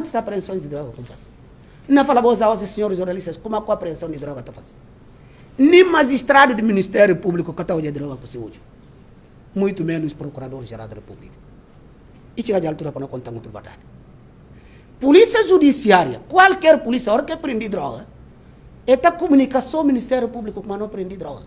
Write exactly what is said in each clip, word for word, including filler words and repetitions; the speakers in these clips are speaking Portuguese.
quantas apreensões de droga como faz? Não fala boas aos senhores jornalistas como a apreensão de droga está fazendo. Nem magistrado do Ministério Público que está olhando droga com seu muito menos procurador-geral da República. E chega de altura para não contar muito verdade. Polícia Judiciária, qualquer polícia, a hora que prende droga, está comunicação ao Ministério Público que não prende droga.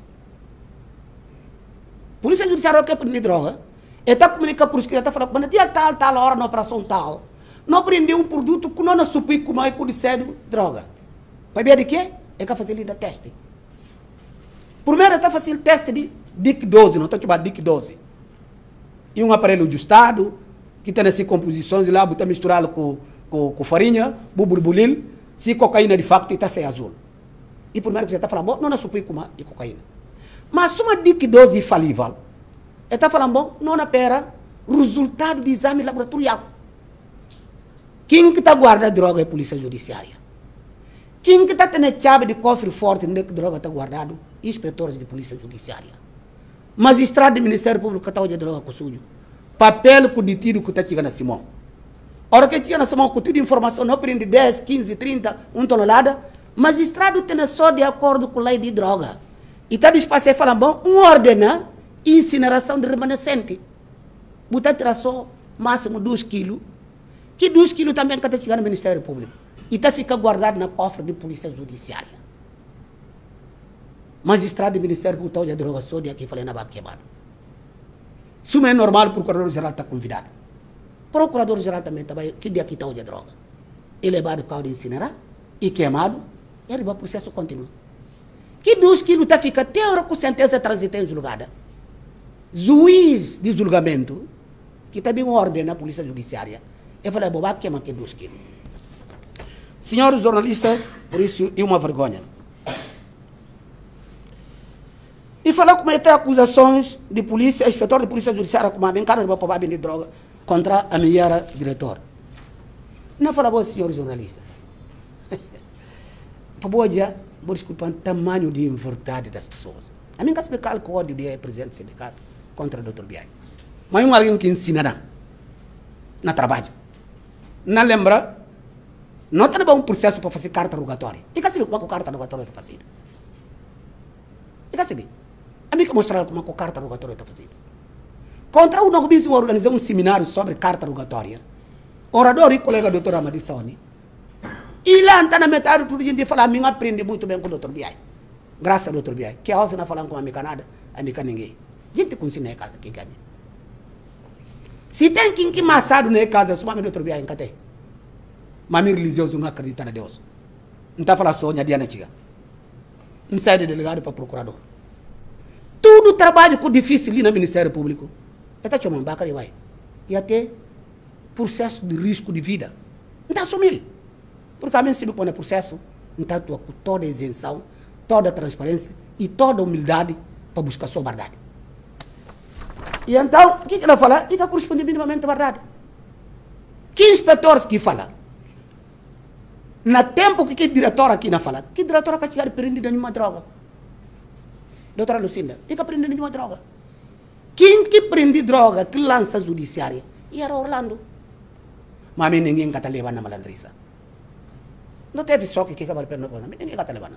Polícia Judiciária, a hora que prende droga, está comunicando por escrito, está falando que dia tal, tal hora na operação tal, não prendeu um produto que não supi como é por ser droga. Vai ver de quê? É que fazer ainda teste. Primeiro está fazendo teste de D I C doze, não estou chamando D I C doze. E um aparelho ajustado, que tem assim composições, e lá botar misturá-lo com, com, com farinha, buburbulil, se cocaína de facto está sem azul. E primeiro que você está falando, bom, não supi como é cocaína. Mas uma D I C doze infalível, ele está falando, bom, não na pera, resultado de exame laboratorial. Quem que está guardando droga é a Polícia Judiciária. Quem que está tendo chave de cofre forte onde que droga está guardado? Inspetores de Polícia Judiciária. Magistrado do Ministério Público que está olhando droga com sujo. Papel com o detido que está chegando a Simão. A hora que chega na Simão, com toda informação, não prende dez, quinze, trinta, uma tonelada, magistrado tem só de acordo com a lei de droga. E está disposto a falar, bom, um ordena incineração de remanescente. Botar tirar só máximo dois quilos, que dois quilos também que está chegando no Ministério Público. E está fica guardado na cofre de Polícia Judiciária. Magistrado do Ministério Público está olhando droga só de aqui, falei, na vaca queimada. Se não é normal, o Procurador-Geral está convidado. O Procurador-Geral também está, que dia aqui está olhando droga. Ele é levado carro de incinerar, e queimado, e aí o processo continua. Que dois quilos está fica até a hora que a sentença transita em julgada. Juiz de julgamento, que também ordem na Polícia Judiciária, eu falei, bobá, queima aqui dois quilos. Senhores jornalistas, por isso é uma vergonha. E falar como é que tem acusações de polícia, inspetor de polícia judiciária, como a bem cara de boa de droga, contra a minha diretora. Não fala bom, senhores jornalistas. Para boa dia, vou desculpar o tamanho de verdade das pessoas. A mim, que se me cala o ódio de presidente do sindicato contra o doutor Biai. Mas um alguém que ensinará na trabalho. Não lembra? Não tem um processo para fazer carta rogatória. E que sabe como é que a carta rogatória está fazendo? E que sabe? A mim que mostrar como é que a carta rogatória está fazendo. Contra o Nogobis, eu organizei um seminário sobre carta rogatória. Orador e colega doutor Amadi Saoni. E lá está na metade tudo gente fala, a mim aprende muito bem com o doutor Biai. Graças ao doutor Biai. Que a Rosa não falando com a amiga nada, a amiga ninguém. Gente que ensina em casa aqui, que é se tem quem que massado na casa, só o doutor Biai em Cate. Mas me religioso não acredita na Deus. Não está falando só, Diana Chiga. Não sai de delegado para procurador. Tudo trabalho com difícil ali no Ministério Público. Está chamando baca e vai. E até processo de risco de vida. Não está assumindo. Porque a mim se não põe processo, não está com toda a isenção, toda a transparência e toda a humildade para buscar a sua verdade. E então, o que ela fala? E está correspondendo minimamente à verdade. Que inspetores que fala? Na tempo que que diretor aqui na fala, que diretor que chegar prendida nenhuma droga? Doutora Lucinda, e que prendida nenhuma droga? Quem que prende droga, que lança judiciária? E era Orlando. Mas a mim ninguém está levando na malandriça. Não teve só que que acaba de perder na ninguém está levando.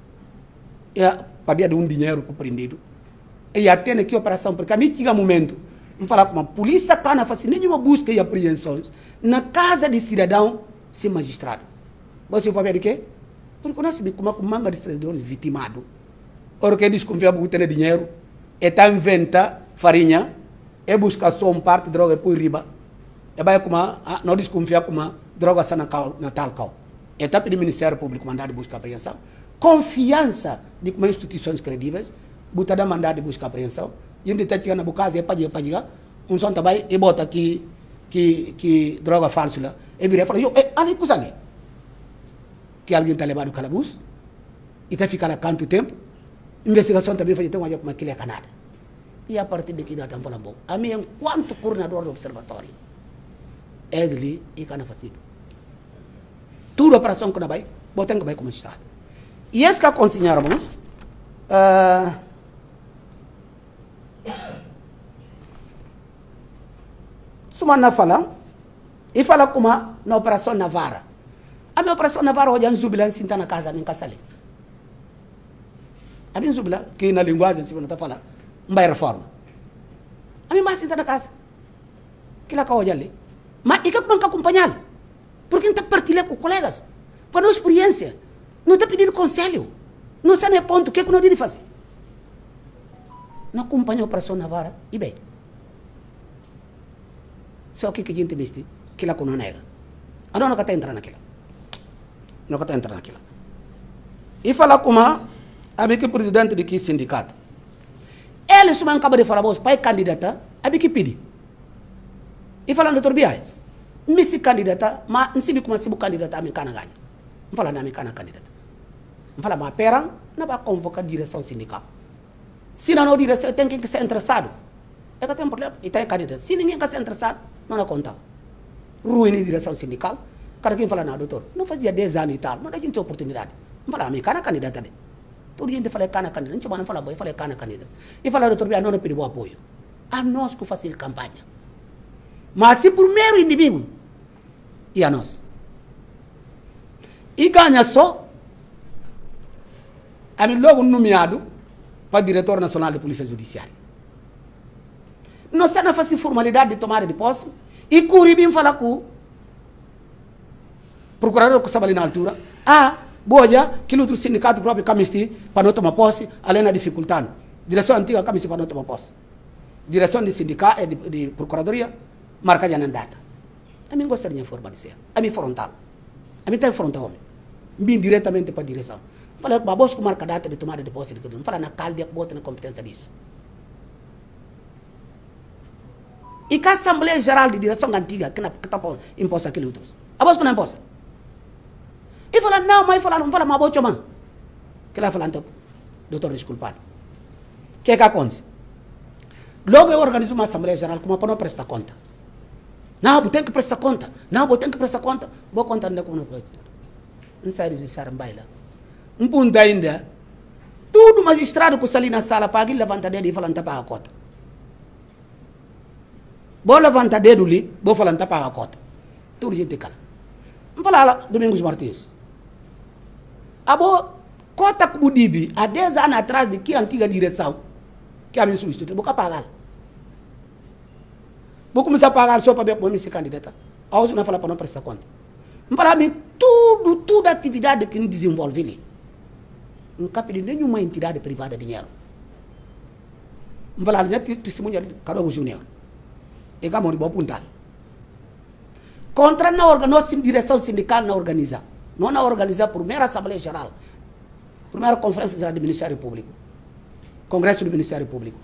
E a pabia de um dinheiro que prendido. E até naquela operação, porque a mim chega um momento, não falar com a polícia cá não faz nenhuma busca e apreensões na casa de cidadão sem magistrado. Você o papel de quê? Porque nós sabemos como é manga de traidores vitimado. Ora que desconfia porque tem dinheiro, e está inventa farinha, e busca só um parte de droga e põe riba. E vai como não desconfia como droga está na tal cal. E está pedindo Ministério Público mandado de busca e apreensão. Confiança de como instituições credíveis, botada mandado de busca e apreensão. E onde está chegando na casa, é para para chegar, um som também, e bota aqui que que droga falsa lá. E vira e fala, eu, ali que ali. Que alguém está levando o calabouço e está ficando a canto tempo. Investigação também faz então como aquilo é canada. E a partir daqui dá tempo bom. A mim, enquanto coordenador do observatório, é ali e cana fazido. Tudo a operação que não vai, botem que vai como está. E esse que continuamos, uh, semana falando, E fala como na operação Navara. A minha operação Navara hoje é um zubila sinta na casa, nem casale. A minha zubila, que na linguagem se não está falando, não vai reforma. A minha sinta na casa. Que lá hoje ali. Mas e que como que acompanhar? Porque não está partilhando com colegas. Para nossa experiência. Não está pedindo conselho. Não sabe a ponto. O que é que não deve fazer? Não acompanha a operação Navara. E bem. Só que que a gente viste. Que lá não nega. A não está entrando naquela. Não está entrando naquela. E fala como a que presidente de que sindicato. Ele só acaba de falar, pai candidata, a que pede. E fala, doutor Biai, me se candidata, mas não se como se candidata a minha cana ganha. Não fala na minha cana candidata. Não fala, mas pera, não vai convocar a direção sindical. Se não a direção tem que ser interessado. É que tem um problema. E tem candidato. Se ninguém quer ser interessado, não é contar. Ruína a direção sindical. Cada quem fala, não, doutor, não fazia dez anos e tal, não dá gente oportunidade. Não fala, a minha cana candidata. Todo dia fala cana candidata. Não fala, boy, fala cana candidata. E fala, doutor Biai, não pediu apoio. A nós que fazemos campanha. Mas se primeiro indivíduo, e a nós. E ganha só, a mim logo nomeado para diretor nacional de polícia judiciária. Não sei não faz formalidade de tomada de posse, e Curibim fala com o procurador que estava ali na altura, ah, boa já, que outro sindicato próprio camisti para não tomar posse, além da dificuldade. Direção antiga camisti para não tomar posse. Direção de sindicato, de, de procuradoria, marca já na data. A mim gostaria de formalizar. A mim frontal. A mim tem frontal, homem. Bem diretamente para a direção. Falei, mas vos que marca a data de tomada de posse de cada um. Fala na calde, bota na competência disso. E que a Assembleia Geral de Direção Antiga, que está imposta aquele outros. A vos que não imposta. E fala, não, mas fala, não fala, mas vou chamar. Que lá fala, então, doutor, desculpado. O que é que acontece? Logo eu organizo uma Assembleia Geral, como para não prestar conta. Não, vou ter que prestar conta. Não, vou ter que prestar conta. Vou contar ainda como não pode. Não sai de ser um baile. Um ponto ainda. Tudo magistrado que está ali na sala, paga e levanta dedo e fala, não está paga a cota. Vou levantar dedo ali, vou falar, não está paga a cota. Tudo gente cala. Vamos falar lá, Domingos Martins. A boa, cota que o Dibi, há dez anos atrás de que antiga direção, que a minha substituta, vou pagar. Vou começar a pagar só para ver como se candidata. A outra não fala para não prestar conta. Não fala a tudo, tudo atividade que não desenvolve ali. Não cabe de nenhuma entidade privada de dinheiro. Não fala já testemunha de cada um júnior. E cá morre, vou apontar. Contra na nossa direção sindical não organiza. Não na organiza a primeira Assembleia Geral. Primeira Conferência Geral do Ministério Público. Congresso do Ministério Público.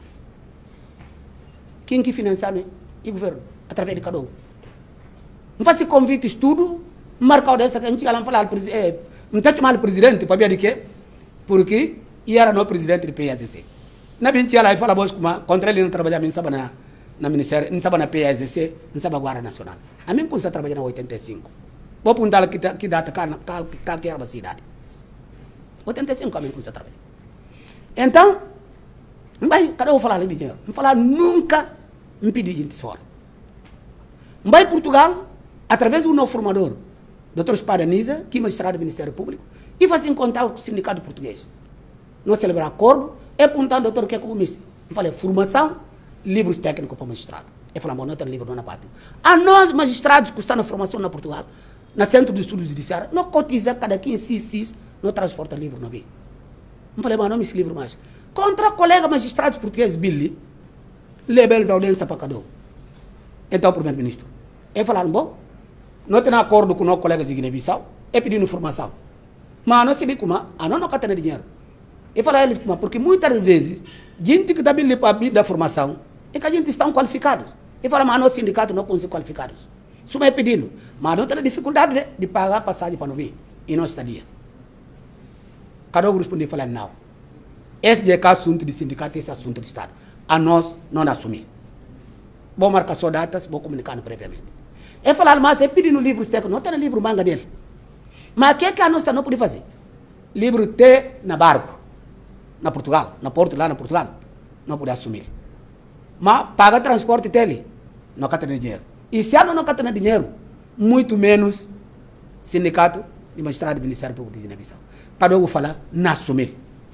Quem que financia o governo? Através de cada um. Não faz convites tudo, marcar dessa que a gente vai falar, não tem que chamar o presidente para ver de quê? Porque ele era o presidente do P S C. Na gente ia lá e fala, contra ele não trabalhava, não sabe na, na Ministério, não sabe na P S C, não sabe na Guarda Nacional. A mim começou a trabalhar em oitenta e cinco. Vou apontar que, que data, qual que era a cidade. oitenta e cinco a mim começou a trabalhar. Então, não vai, cadê eu falar de dinheiro? Não falar nunca, não pedir gente fora. Não vai Portugal, através do novo formador, doutor Espadaniza, que é magistrado do Ministério Público, e faz encontrar com o sindicato português. Nós celebramos acordo, é apontar, doutor, o que é como isso? Eu falei, formação, livros técnicos para magistrado. Eu falei, não tem livro não na pátria. A nós, magistrados que estão na formação na Portugal, na Centro de Estudos Judiciários, não cotiza cada quinze, seis, seis, não transporta livro, não vi. Eu falei, mas não me esse livro mais. Contra colegas magistrados portugueses, Billy, lebelos audiência para cada um. Então, o primeiro-ministro, ele falaram, bom, não tem acordo com nossos colegas de Guiné-Bissau, é pedindo informação. Mas não se vê como, a não não tem dinheiro. Ele falou a ele, porque muitas vezes, gente que está bem para a da formação, é que a gente está qualificados. Ele fala, mas nosso sindicato não consegue qualificados. Isso é pedindo, mas não tem dificuldade de, de pagar passagem para não vir, e não estadia. Cada um respondeu e falou, não. Esse é o assunto de sindicato, esse é assunto de Estado. A nós não assumir. Vou marcar só datas, vou comunicar previamente. Ele falou, mas é pedindo livros técnicos, não tem livro manga dele. Mas o que é que a nossa não pode fazer? Livro T na barco, na Portugal, na Porto, lá na Portugal, não pode assumir. Mas paga transporte dele, não tem dinheiro. E se a não tem dinheiro, muito menos sindicato de magistrado do Ministério Público de Guiné-Bissau. Para eu falar, na assumir.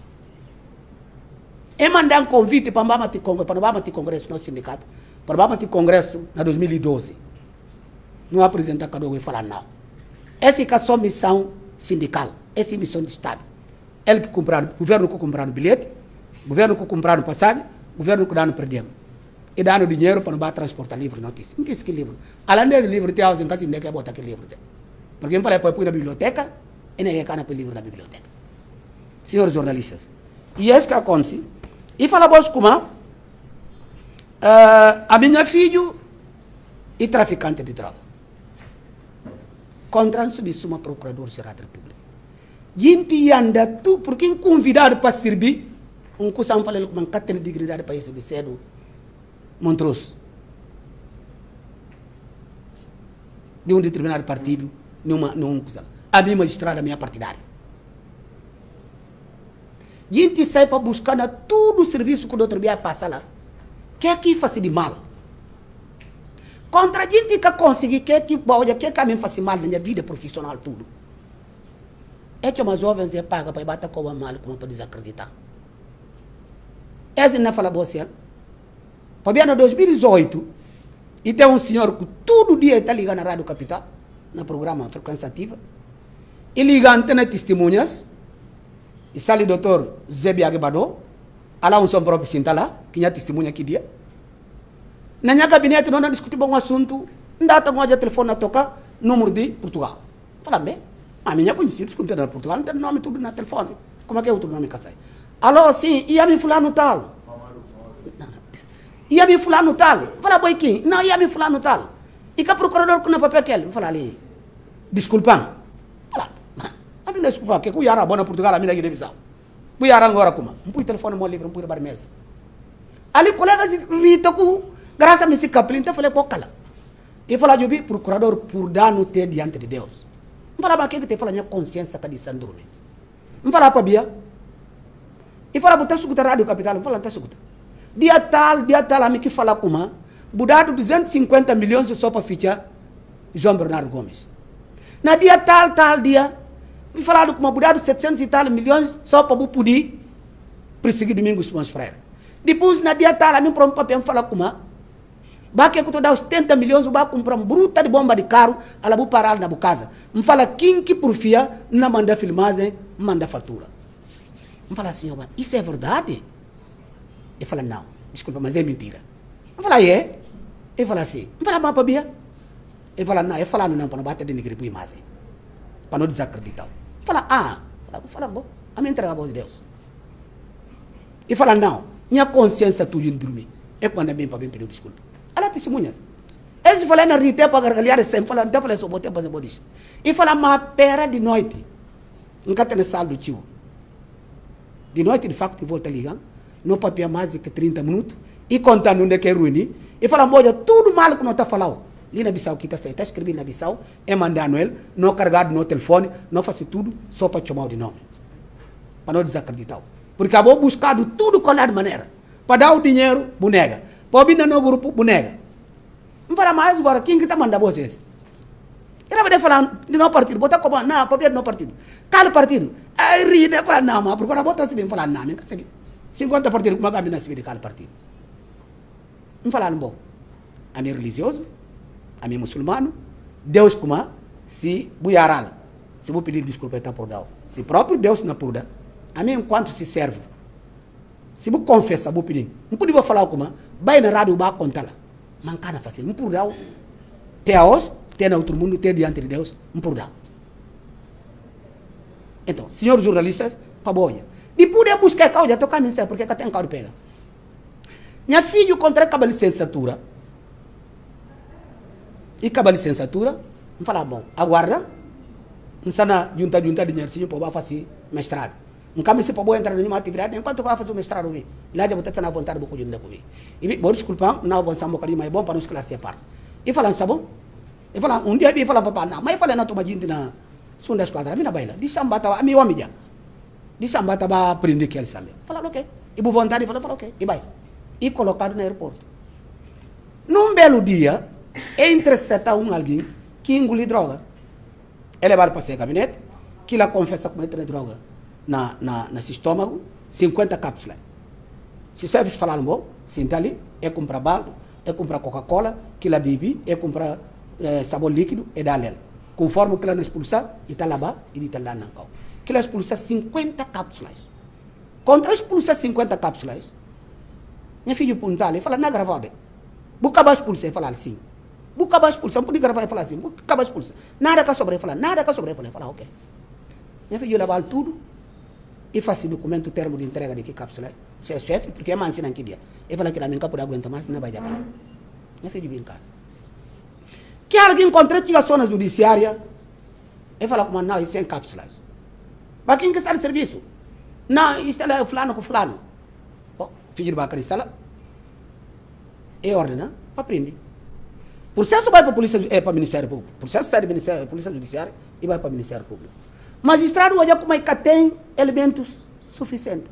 E mandar um convite para o congresso, congresso no sindicato, para o congresso na dois mil e doze. Não apresenta cada um e falar não. Essa é a sua missão sindical, essa é a missão de Estado. Ele que compraram, o governo que compraram bilhete, o governo que compraram passagem, o governo que dá no perdemos. E dá no dinheiro para não transportar livro, notícia. Não tem esse livro. Além de livro, tem alguém que não quer botar aquele livro. Porque eu falei para ir na biblioteca, e nem é cana para o livro na biblioteca. Senhores jornalistas, e é isso que acontece. E fala vos como uh, a minha filho e traficante de droga. Contra um subsuma procurador-geral da República. Gente anda tu, porque um convidado para servir, um cusão fala com uma catena de dignidade para isso de cedo, Montrose. De um determinado partido, numa, num cusão. A minha magistrada, a minha partidária. Gente sai para buscar na todo o serviço que o doutor Biá passa lá. Que é que faz de mal? Contra a gente que consegue, que é que pode, que é que me faz mal na minha vida profissional, tudo. É que uma jovem se paga para bater com a mal, como para desacreditar. Esse não fala você. Para bem no dois mil e dezoito, e tem um senhor que todo dia está ligando na Rádio Capital, no programa Frequência Ativa, e ligando tem testemunhas. E sali o doutor Zé Biagbado, lá um som próprio sinta lá, que tinha testemunha aqui dia. Na minha gabinete, nós discutimos um assunto, não dá um telefone a tocar, número de Portugal. Fala bem, a minha conhecida, se conta Portugal, não tem nome tudo no telefone. Como é que é outro nome que sai? Alô, sim, ia me fulano tal. Ia me fulano tal. Fala, boi, quem? Não, ia me fulano tal. E que procurador com o papel aquele? Fala ali, desculpa. A minha desculpa, que eu ia a bona Portugal, a minha Guiné-Bissau. Eu ia agora como? Não pus telefone no livro, não pus bar mesa. Ali, colegas, Rita, graças a mim, se capelin, então falei, pô, cala. E fala, eu vi procurador por dano ter diante de Deus. Não fala para quem que te fala minha consciência que de Sandrone. Não fala para Bia. E fala para o Rádio Capital, não fala para o dia tal, dia tal, a mim que fala como, budado duzentos e cinquenta milhões só para fichar João Bernardo Gomes. Na dia tal, tal dia, e falaram com uma budada de setecentos e tal milhões só para poder perseguir Domingos Simões Freire. Depois, na dia tal, a mim para um papel falar com uma, vai que eu estou dando setenta milhões, vai comprar uma bruta de bomba de carro, ela vai parar na casa. Me fala quem que porfia, não manda filmagem, manda fatura. Me fala assim, isso é verdade? Eu falo, não, desculpa, mas é mentira. Eu falo, é? Eu falo assim, eu falo, mas para Bia? Eu falo, não, eu falo, não, para não bater de negro por imagem. Para não desacreditar. Fala, ah, fala, fala, bom, a minha entrega a voz de Deus. E fala, não, minha consciência tudo em dormir. É quando é bem para bem pedir desculpa. Ela testemunhas. Esse falei na rite para gargalhar sempre, fala, então falei, só botei para fazer isso. E fala, mas pera de noite. Nunca tem sal do tio. De noite, de facto, volta a ligar, não papel mais de trinta minutos, e contando onde é que é ruim. E fala, moja, tudo mal que não está falando. Ali na Bissau, que está escrevendo na Bissau, é mandando ele, não carregado no telefone, não faz tudo só para chamar de nome. Para não desacreditar. Porque acabou buscando tudo com a maneira. Para dar o dinheiro, bonega. Para vir no grupo, bonega. Não para mais agora, quem que está mandando vocês? Ele vai falar de não partido, botar como, não, para ver no partido. Cada partido. Aí ri, né? Fala, não, mas procura botar assim, falar, não, não consegue. cinquenta partidos, como é que a minha de cada partido? Não falaram bom. A minha religioso, a mim muçulmano, Deus como se buiaral, se vou pedir desculpa está por dar, se próprio Deus não por dar, a mim enquanto se serve, se vou confessar, vou pedir, não podia falar como, vai na rádio, vai contar lá, mancana fácil, não por dar, até hoje, até no outro mundo, até diante de Deus, não por dar. Então, senhores jornalistas, para boia, depois de buscar causa, já tocar mensagem, porque cá tem causa de pega. Minha filha contra a licenciatura, e acaba a licenciatura, não fala, bom, aguarda, não está na junta, junta dinheiro, se eu fazer mestrado. Não cabe se para entrar em nenhuma atividade, enquanto eu vou fazer o mestrado, lá já vou estar na vontade de comer comigo. E, bom, desculpa, não avançar um bocadinho, mas é bom para não esclarecer a parte. E falar, está bom? E falar, um dia eu falar, papai, não, mas eu falei, não, estou mais na segunda esquadra, a minha baila, de samba, a minha homem já. De samba, estava aprendendo que ele sabe. Falar, ok. E por vontade, falar, ok, e vai. E colocado no aeroporto. Num belo dia, é interceptar um alguém que engole droga. É levado para seu gabinete, que ela confessa que mete droga na, na, nesse estômago, cinquenta cápsulas. Se você falar bom, senta ali, é comprar baldo, é comprar Coca-Cola, que ela bebe, é comprar é, sabão líquido, é dar ela. Conforme que ela não expulsar, e está lá, e está lá na cal. Que ela expulsa cinquenta cápsulas. Contra expulsar cinquenta cápsulas, minha filha pergunta ali, fala, não é gravado. Buca abaixo expulsar, fala assim. Buca abaixo expulsar, não pode gravar e falar assim. Buca abaixo expulsar. Nada que sobre, fala, nada que sobre, fala, fala, ok. Minha filha leva tudo e faz documento, termo de entrega de que cápsula. Seu chefe, porque é mais naquele dia. Ele fala que a minha capura aguenta mais, não vai de casa. Minha filha vem em casa. Que alguém encontra investigação na judiciária, ele fala como não, isso é em cápsulas. Mas quem que está de serviço? Não, isso é fulano com fulano. Bom, filho de Bacari está lá. É ordem, para prender. Processo vai para a polícia, é para o Ministério Público. Processo sai do Ministério, Polícia Judiciária e vai para o Ministério Público. Magistrado olha como é que tem elementos suficientes.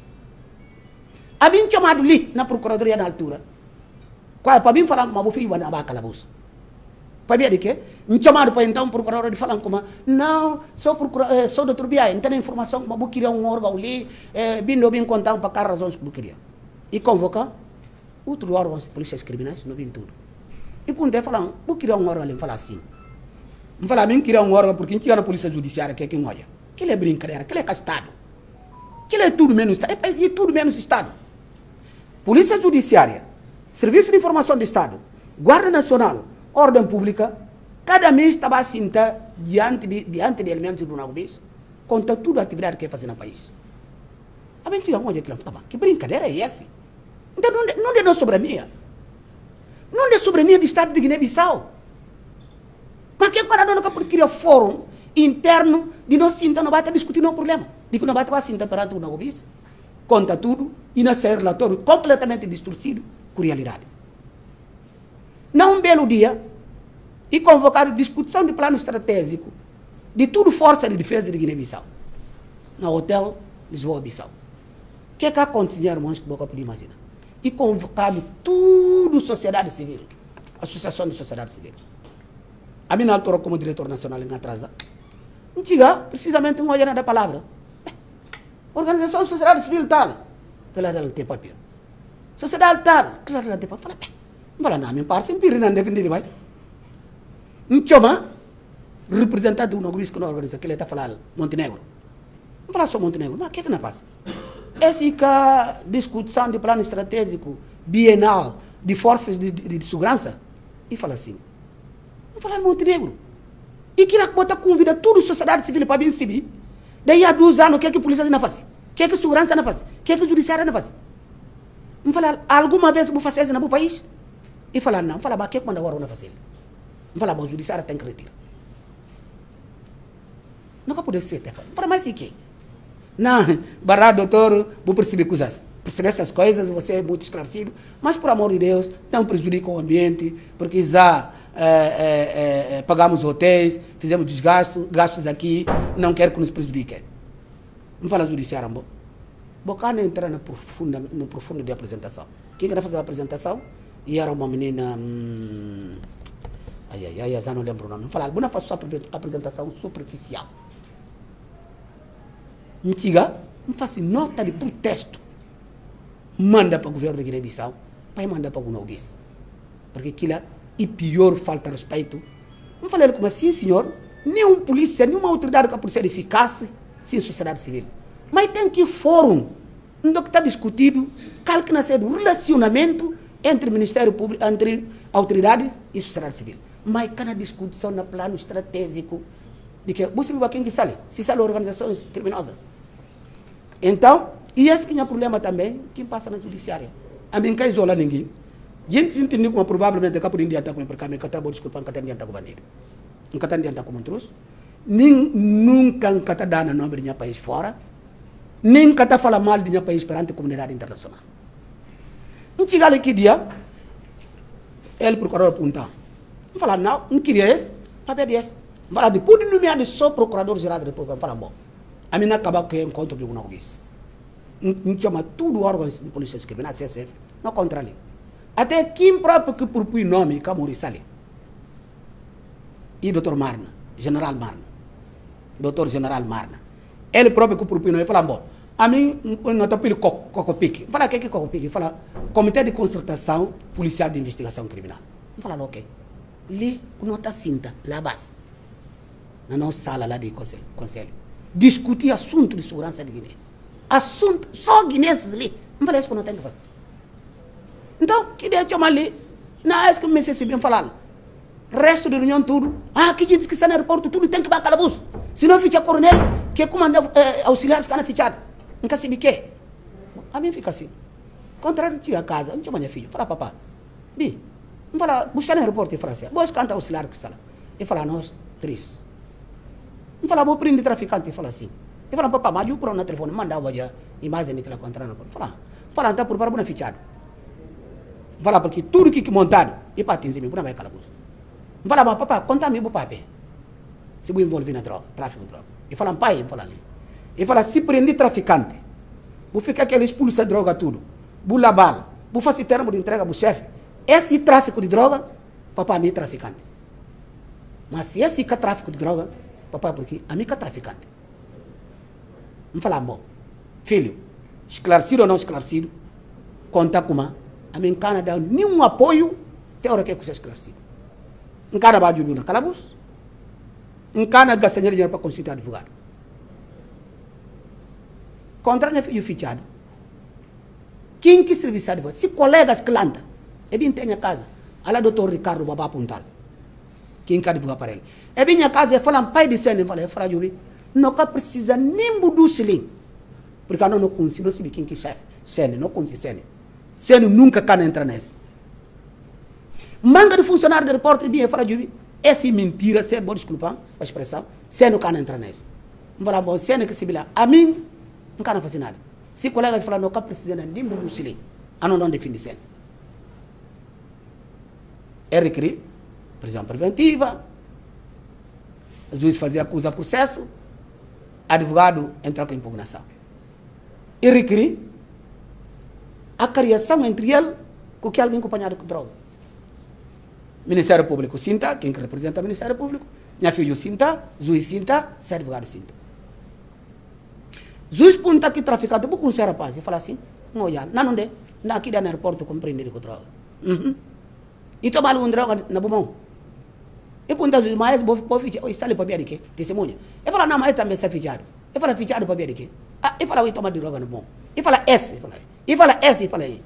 A mim chamado ali na Procuradoria na altura. Para mim falar como a filho na vaca calabouço. Para ver de quê? Me chamaram para então o procurador de falar como não, sou procurador, eh, sou doutor Biai, não tem informação como eu queria um órgão ali, eh, vindo bem contar para cá razões que eu queria. E convocar outros órgãos de polícias criminais, não vim tudo. E por onde falar, eu queria um órgão ali, falar assim. Não falar, eu queria um órgão porque tinha na polícia judiciária que é quem olha. Que é brincadeira, que é castado. Que é tudo menos Estado, é tudo menos Estado. Polícia Judiciária, Serviço de Informação do Estado, Guarda Nacional, Ordem Pública, cada mês estava assim, diante de, diante de elementos do Nagobis, conta tudo a atividade que é fazer no país. A gente chega onde é que que brincadeira é essa? Então não é, não é da soberania. Não é soberania do Estado de Guiné-Bissau. Mas que é para não criar fórum interno de nós sentar, não vai estar discutindo o problema. De que não vai estar sentar perante o Nagobis, conta tudo e não sai relatório completamente distorcido com realidade. Não um belo dia, e convocar discussão de plano estratégico de tudo força de defesa de Guiné-Bissau, no hotel Lisboa-Bissau. O que é que aconteceu, irmãos, que você pode imaginar? E convocado tudo sociedade civil, associação de sociedade civil. A minha altura como diretor nacional em atrasa, não chega precisamente uma olhada da palavra. Organização de sociedade civil tal, que ela tem papel. Sociedade tal, que ela tem papel. Fala, não, me parece que não é que vai. Não chama representante do Nagobis que não organiza, que ele está falando Montenegro. Não fala só Montenegro, mas o que é que não passa? Essa é a discussão de plano estratégico bienal de forças de, de, de segurança. E fala assim, não fala Montenegro. E que botar convida toda a sociedade civil para vir civil. Daí há dois anos, o que é que a polícia não faz? O que é que a segurança não faz? O que é que a judiciária não faz? Não falar, alguma vez vou fazer isso no meu país? E falar, não, falar, o que é que manda agora não fazer? Não falar, o judiciário tem que retirar. Nunca pode ser, Stefano. Não fala mais o quê? Não, barra, doutor, vou perceber coisas. Perceber essas coisas, você é muito esclarecido, mas por amor de Deus, não prejudica o ambiente, porque já é, é, é, pagamos hotéis, fizemos desgastos, gastos aqui, não quero que nos prejudique. Não fala judiciário, amor. Boca não entrar no profundo, no profundo de apresentação. Quem quer fazer a apresentação? E era uma menina. Hum, ai, ai, ai, já não lembro o nome. Não falar, não faço só a apresentação superficial. Antiga, não faço nota de protesto. Manda para o governo de Guiné-Bissau, para mandar para o Nagobis. Porque aquilo é pior, falta de respeito. Não falei como assim, senhor, nenhum polícia, nenhuma autoridade que a polícia eficaz sem sociedade civil. Mas tem que fórum, onde está discutido, qual que nasce do relacionamento entre o Ministério Público, entre autoridades e sociedade civil. Mas cada discussão no plano estratégico de que você viu quem que sale, se sale organizações criminosas. Então, e esse que é o problema também, quem passa na judiciária. A mim que isola ninguém. A gente se entende como provavelmente que por Índia está com porque a mim que está bom desculpa, não está adianta com bandido. Não está adianta com intruso. Nem nunca está dando nome de país fora. Nem está falando mal de meu país perante a comunidade internacional. Não chega ali que dia, ele procurador perguntar. Não falar não, não queria esse, papel desse. Não falar depois de nomear só procurador-geral da República, não falar bom. A mim não acaba com o encontro de Nagobis. Não chama tudo órgãos de polícia criminal, C S F, não contra ali. Até quem próprio que propõe nome, que Maurício ali. e doutor Marna, general Marna, doutor general Marna. Ele próprio que propõe, ele fala, bom, a mim, não está pelo cocopique. Fala, o que é cocopique? Fala, Comitê de Concertação Policial de Investigação Criminal. Fala, ok. Ali, não está cinta, lá base. Na nossa sala lá de conselho. conselho. Discutir assunto de segurança de Guiné. Assunto, só guineenses ali. Não fala isso que não tem que fazer. Então, que deu chamar ali, não é isso que me se bem falar. Resto de reunião tudo. Ah, que diz que está no aeroporto, tudo tem que ir para calabouço. Se não ficha coronel, que comanda eh, auxiliares que não fichado. Nunca se me quer. A mim fica assim. Contrário de a casa, não chama minha filha. Fala, papá. Bi, não fala, buscar no aeroporto e fala assim. Boas canta auxiliar que está lá. E fala, nós, três. Não fala, vou prender traficante e fala assim. E fala, papá, mas eu por no telefone, mandava já imagem que ela encontraram. Fala, fala, então por para não fichado. Fala, porque tudo que montado, e para atingir, por não vai calabouço. Fala, mas papá, conta-me o papel. Se vou envolver na droga, tráfico de droga. E fala, pai, fala ali. E fala, se prender traficante, vou ficar aquele expulsa droga tudo. Vou lavar, vou fazer termo de entrega para o chefe. Esse tráfico de droga, papai, a mim é traficante. Mas se esse é tráfico de droga, papai, porque a mim é traficante. Não fala, bom, filho, esclarecido ou não esclarecido, conta com a a mim não dá nenhum apoio até a hora que é você esclarecido. Não cana vai ajudar na calabouço. Não cana gastar dinheiro para consultar advogado. Contra o filho fichado. Quem que serviço de advogado? Se colegas que lanta, é bem tem a casa. Olha o doutor Ricardo Babá apontar. Quem que advogado para ele? É bem a casa, é falando pai de cena, fala, é fala de não precisa nem mudar o selim. Porque não não consigo, não sei quem que chefe. Cena, não consigo cena. Cena nunca can entrar nesse. Manga de funcionário de repórter, bem, é fala de essa é mentira, se é boa desculpa a expressão, cena não can entrar nesse. Não fala, bom, cena que se bilha. A mim, não can fazer nada. Se colegas falam, não precisa nem mudar o selim. A não não define cena. É requerir prisão preventiva, o juiz fazia acusa processo, advogado entrar com impugnação. E requerir a criação entre ele com que alguém acompanhado com droga. Ministério Público sinta, quem que representa o Ministério Público, minha filho sinta, juiz sinta, se advogado sinta. Juiz punta que traficante, vou conhecer a paz, e fala assim, não olhar, não não dê, não aqui no aeroporto compreendido com droga. Uhum. E tomar um droga na bumão. E punta juiz, mas vou fichar, está ali para ver de quê? Testemunha. E fala, não, mas também está fichado. E fala, fichado para ver de quê? Ah, e fala, eu tomar droga na bumão. E fala, esse, e fala, e fala, esse, e fala aí.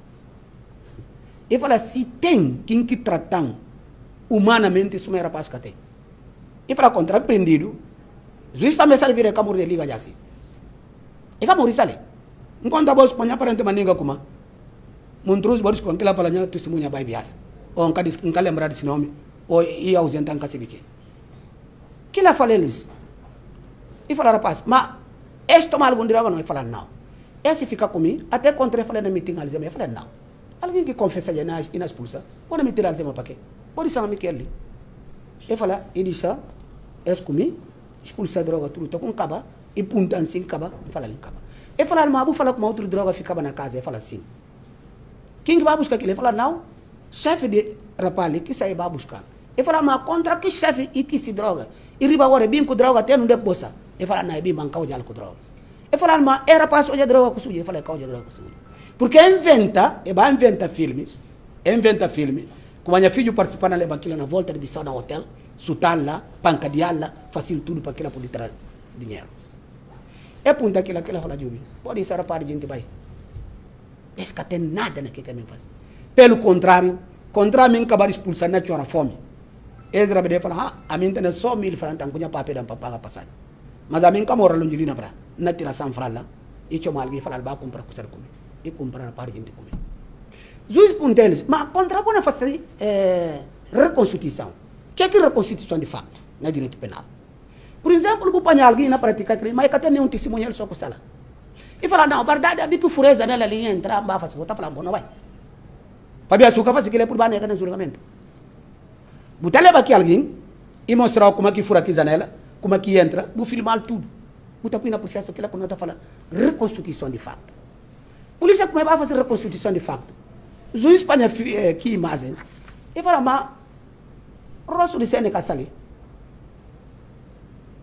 E fala, se tem quem que tratam humanamente, isso não era paz que tem. E fala, contra prendido, juiz também sabe vir a camur de liga já assim. E camur isso ali. Enquanto a voz põe para entender maninga como, montruz boris com aquela palavra testemunha vai bias. Ou nunca diz, nunca lembrar desse nome, ou ia ausentar em casa bique. Que lá fala eles? E fala, rapaz, mas este tomar algum droga não? E fala, não. Esse fica comigo, até contra ele, falei na meeting, eu falei, não. Alguém que confessa e não expulsa, pode me tirar para quê? Pode ser uma ali. Ele fala, ele disse, esse comigo, expulsa a droga, tudo, estou com caba, e punta assim, caba, e fala ali, caba. Ele fala, mas vou falar com uma outra droga, ficava na casa, ele fala assim. Quem que vai buscar aquilo? Ele fala, não, chefe de rapaz, que sai vai buscar. Ele fala, mas contra que chefe e que se droga? E riba agora, bem com droga, até não deu bolsa. Ele fala, não, é bem bancar o diálogo com droga. Ele fala, mas era para hoje a droga com sujo. Ele fala, é droga com sujo. Porque inventa, e vai inventar filmes, inventa filme, como a minha filha participar na leva aquilo na volta de Bissau no hotel, sutar lá, pancadear lá, fazer tudo para que ela poder tirar dinheiro. É punta aquilo, aquilo fala de pode ser para a gente vai. Mas que tem nada naquele que me faz. Pelo contrário, contra mim acabar expulsando na tua fome. Ezra Bede fala, ah, a mim tem só mil francs, punha papel para pagar passagem. Mas a mim como ora longe na para, na tiração frala, e chama alguém falar, vai comprar coisa comigo. E comprar para a gente comer. Juiz punteles, mas contra a fazer é, reconstituição. O que é que reconstituição de fato na direito penal? Por exemplo, vou apanhar alguém na prática crime, mas que tem nenhum testemunho só com sala. E fala, não, a verdade é que o fureza nela ali entrar, vai fazer, vou estar falando, não vai. Para ver a sua fazer que ele é por baixo no julgamento. Vou levar aqui alguém e mostrar como é que fura aqui a janela, como é que entra, vou filmar tudo. Vou estar na processo que ela quando está falando reconstituição de fato. Polícia como é que vai fazer reconstituição de fato? O juiz põe aqui imagens e fala, mas o rosto de cena ali,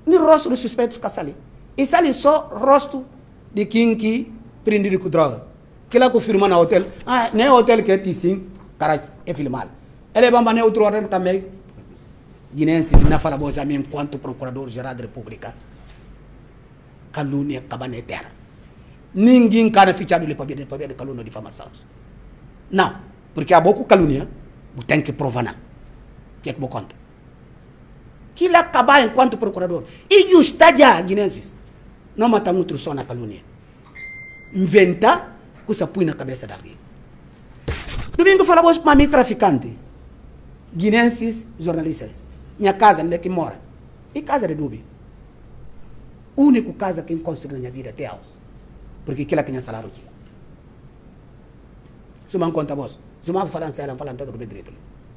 ni rosto do suspeito fica ali. E ali só rosto de quem que prendido com droga. Que lá confirma no hotel. Ah, nem o hotel que é sim, cara, é filmado. Ele vai mandar outro hotel também. Guinense, na fala boa a mim enquanto procurador-geral da República. Calúnia cabana terra. Ninguém cara fichado de papel de papel de calúnia de difamação. Não, porque a boca calúnia, tem que provar não. Que é que me conta? Que ele acabar enquanto procurador. E justa já, guinenses. Não mata muito só na calúnia. Inventa, que se põe na cabeça de alguém. Domingo falamos com a traficante. Guinenses, jornalistas. Minha casa, onde é que mora? E casa de Dubi. Único casa que construiu na minha vida até hoje. Porque aquilo é que tinha salário aqui. Se não conta vos. Se não falam sério, falam todo o direito.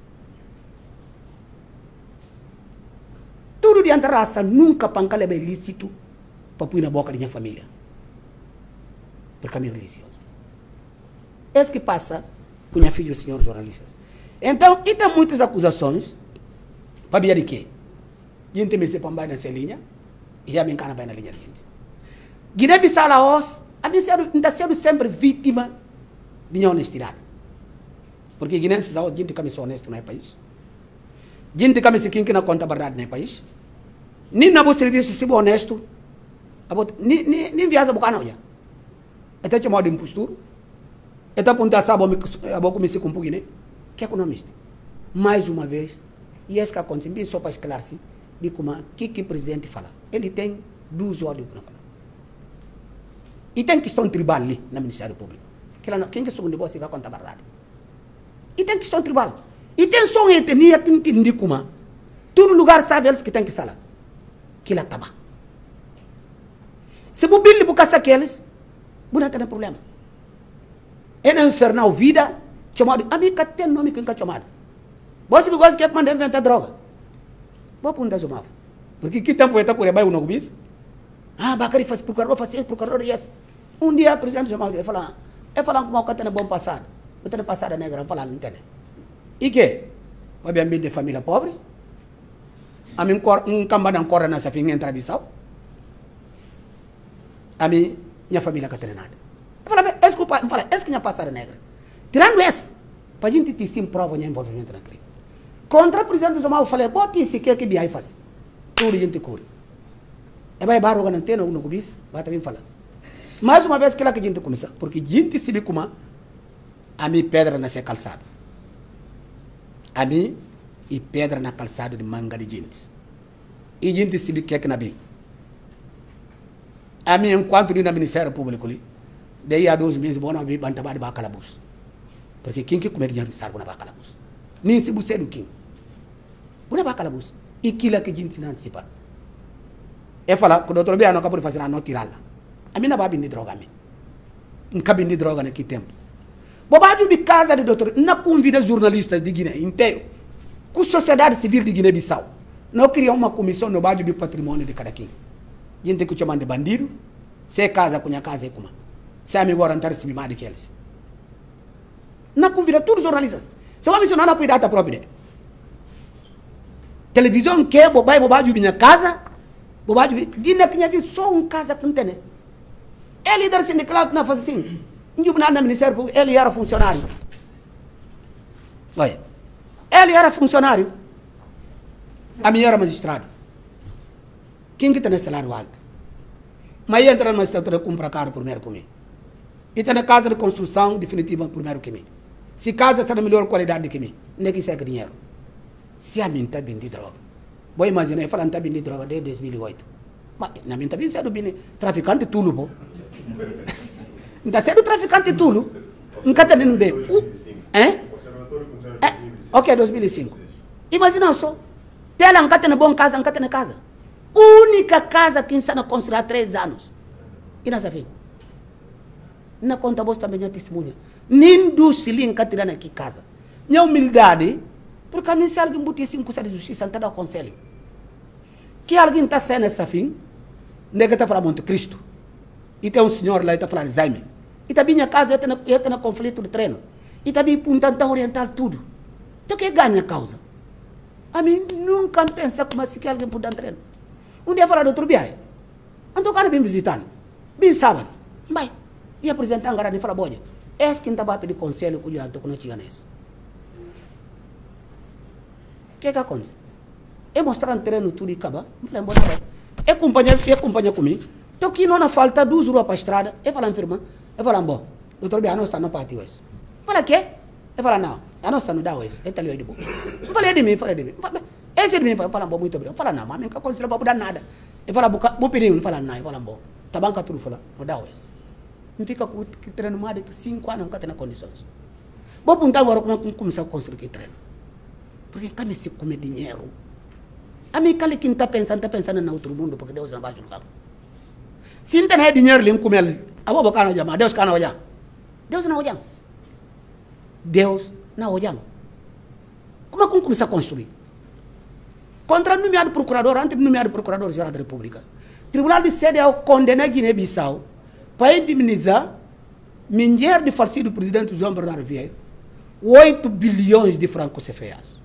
Tudo de raça nunca pancale é ilícito para pôr na boca da minha família. Por caminho religioso. É isso que passa com minha filha e o senhor jornalistas. Então, e tem muitas acusações para ver de quê? Gente me sepa bem nessa linha e a minha cara bem na linha de gente. Guiné-Bissau lá hoje, a minha está sendo sempre vítima de minha honestidade. Porque guinenses hoje, gente que me sou honesto no país. Gente que me se quem que não conta a verdade no país. Nem na boa serviço se for honesto, nem viaja boca não já. Até chamar de impostura. Até apontar a boca me se com Guiné. Que é economista. Mais uma vez, e é isso que acontece, bem só para esclarecer, de como o que, que o presidente fala. Ele tem duas ordens para falar. E tem questão tribal ali, no Ministério Público. Que ela, quem que sou um negócio vai contar a verdade. E tem questão tribal. E tem só uma etnia que entende como. Todo lugar sabe eles que tem que falar. Que ela acaba. Se o Billy buscasse aqueles, não tem problema. É na infernal vida, chamado, a mim que tem nome que nunca chamado. Você me gosta que manda inventar droga. Vou perguntar ao Mavo. Porque que tempo está por aí o novo bis? Ah, Bacari faz procurador, faz procurador, yes. Um dia o presidente chamava, ele falava, ele falava como eu tenho bom passado. Eu tenho passado negra, eu falava, não tem. E que? Vai bem de família pobre? A mim, um cambada corre nessa fim entra Bissau. A mim, minha família não tem nada. Eu falava, é desculpa, eu falava, é que minha passada negra. Tirando esse, para a gente ter sim prova de envolvimento na crime. Contra o presidente do Zomar, eu falei, bota isso que é que biai faz. Tudo a gente corre. É vai barro na antena, no cubis, vai também falar. Mais uma vez que lá que a gente começa, porque a gente se vê como a mim pedra nessa calçada. A mim e pedra na calçada de manga de gente. E a gente se vê que é que na bem. A mim, enquanto ali no Ministério Público ali, daí há dois meses, bom, não vi bantabá de bacalabus. Porque quem que comer dinheiro de estar com a bacalabus? Nem se você do quem. Uma bacalabus. E aquilo que a gente não antecipa. É falar que o doutor Bia não acabou de fazer a não tirá-la. A mim não vai vender droga a mim. Não cabe vender droga naquele tempo. Bobagem de casa de doutor, não convida jornalistas de Guiné inteiro. Com a sociedade civil de Guiné-Bissau. Não cria uma comissão no bairro do patrimônio de cada quem. A gente que chama de bandido, se é casa com a casa é como. Se é amigo orientar se me mais de que eles. Não convida todos os jornalistas. Você vai mencionar na data própria. Televisão que é bobagem, bobagem de minha casa. Bobagem de Guiné que tinha só um casa que não tem. É líder sindical que não faz assim. Não nada no Ministério Público, ele era funcionário. Olha, ele era funcionário. A minha era magistrado. Quem que tem salário alto? Mas entra numa estrutura compra caro primeiro comigo. E tem na casa de construção definitiva primeiro que mim. Se casa está na melhor qualidade que mim, nem que seja dinheiro. Se a mim está vendendo droga. Vou imaginar, falando que está vendendo droga desde dois mil e oito. Mas na minha está vendendo traficante tudo, pô. Está sendo traficante tudo. Nunca tem ninguém. É? Ok, dois mil e cinco. Imagina só. Ela nunca tem boa casa, nunca tem casa. Única casa que está construída há três anos. E nessa fim. Na conta você também é testemunha. Nem do Chile nunca tirando aqui casa. Minha humildade, porque a mim se alguém botar cinco de justiça, não está dando conselho. Que alguém está sendo nessa fim, nem que está falando Monte Cristo. E tem um senhor lá que está falando Zaime. E também a casa está no conflito de treino. E também tentando orientar tudo. Então quem ganha a causa? A mim nunca pensa como assim que alguém pode dar treino. Um dia fala doutor Biai. Então o cara vem visitando. Bem sábado. Vai. E apresentar um cara e fala, boia. Esse que estava a pedir conselho com o diretor que não tinha nesse. O que é que acontece? Eu mostrar um treino tudo e acaba. Eu falei, embora. Eu acompanhei, eu acompanhei comigo. Então aqui não falta duas ruas para a estrada. Eu falo, firma. Eu falo, bom. Doutor Biai não está no pátio hoje. Eu falo, quê? Eu falo, não. Eu não estou no da hoje. Ele está ali de boa. Eu falei de mim, eu falei de mim. Esse de mim, eu falo, bom, muito obrigado. Eu falo, não, mas eu não considero para mudar nada. Eu falo, vou pedir, eu falo, não. Eu falo, bom. Tá bom que tudo fala, não dá hoje. Não fica com que treino mais de cinco anos, nunca tem condições. Vou perguntar agora como começar a construir que treino. Porque cá me se come dinheiro. A mim, cara, quem está pensando, está pensando no outro mundo, porque Deus não vai julgar. Se não tem dinheiro, ele não come ali. A boa boca não olha, Deus não olha. Deus não olha. Deus não olha. Como é que começar a construir? Contra o nomeado procurador, antes do nomeado procurador-geral da República, o Tribunal de C D A condena a Guiné-Bissau para indemnizar mulher de falecido presidente João Bernardo Vieira oito bilhões de francos C F As.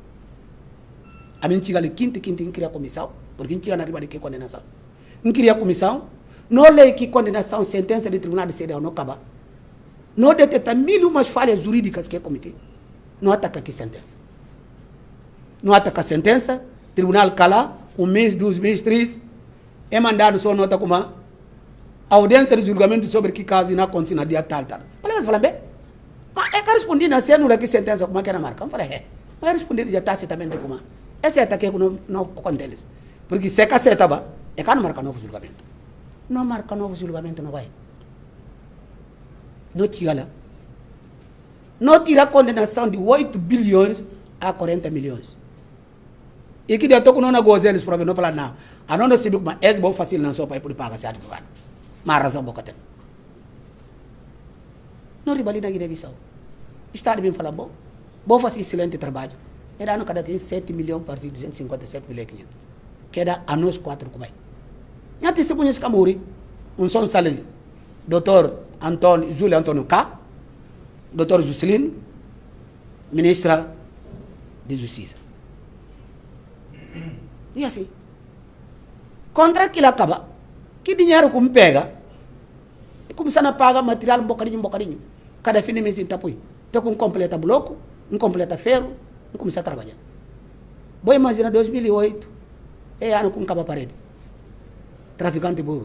A mim chega ali quinta, quinta, não queria comissão, porque não tinha nada de que condenação. Não queria comissão, não lei que condenação, sentença do Tribunal de C D A não acaba. Não detecta mil umas falhas jurídicas que é cometido. Não ataca aqui sentença. Não ataca a sentença, tribunal cala, um mês, dois meses, três, é mandado só nota como a audiência de julgamento sobre que caso não acontece na dia tal, tal. Falei, você fala bem? Mas é que respondi na cena que sentença como é que era marca. Eu falei, é, mas eu respondi já tacitamente como é certo que não, não acontece. Porque se é que aceita, é que não marca novo julgamento. Não marca novo julgamento, não vai. Não tira lá. Não tira a condenação de oito bilhões a quarenta milhões. E que deu não negócio eles próprios não falar não. A não sabe como é bom fácil não só para ir por pagar se advogado. Mas a razão boca tem. Não ribali na Guiné-Bissau. Estado bem falar bom. Bom fazer excelente trabalho. Era ano cada sete milhões para duzentos e cinquenta e sete milhões e quinhentos. Queda a nós quatro como é. E antes se conhece Camuri, um som sali, doutor Antônio, Júlio Antônio K, doutor Juscelino, ministra de Justiça. E assim, contra aquilo acaba, que dinheiro como pega, e começando a pagar material um bocadinho, um bocadinho. Cada fim de mês está põe. Então, um completa bloco, um completa ferro, um começa a trabalhar. Vou imaginar dois mil e oito, é ano com capa parede. Traficante burro.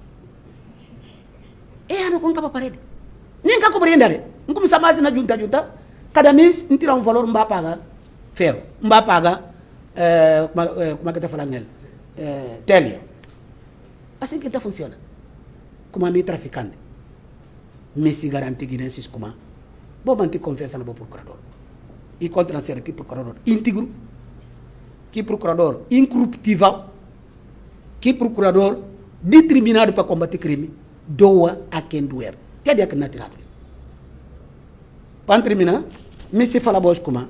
É ano com capa parede. Nem cá compreender. Não começa mais na junta, junta. Cada mês, não tira um valor, não vai pagar ferro, não vai pagar. É, como, é, como é que está falando ele? É, Télia. Assim que está funciona. Como a minha traficante. Me se garante guinenses como a. Vou manter confiança no meu procurador. E contra ser aqui procurador íntegro, que procurador incorruptível, que procurador determinado para combater crime, doa a quem doer. Que é que não é tirado. Para terminar, me se fala boas como a.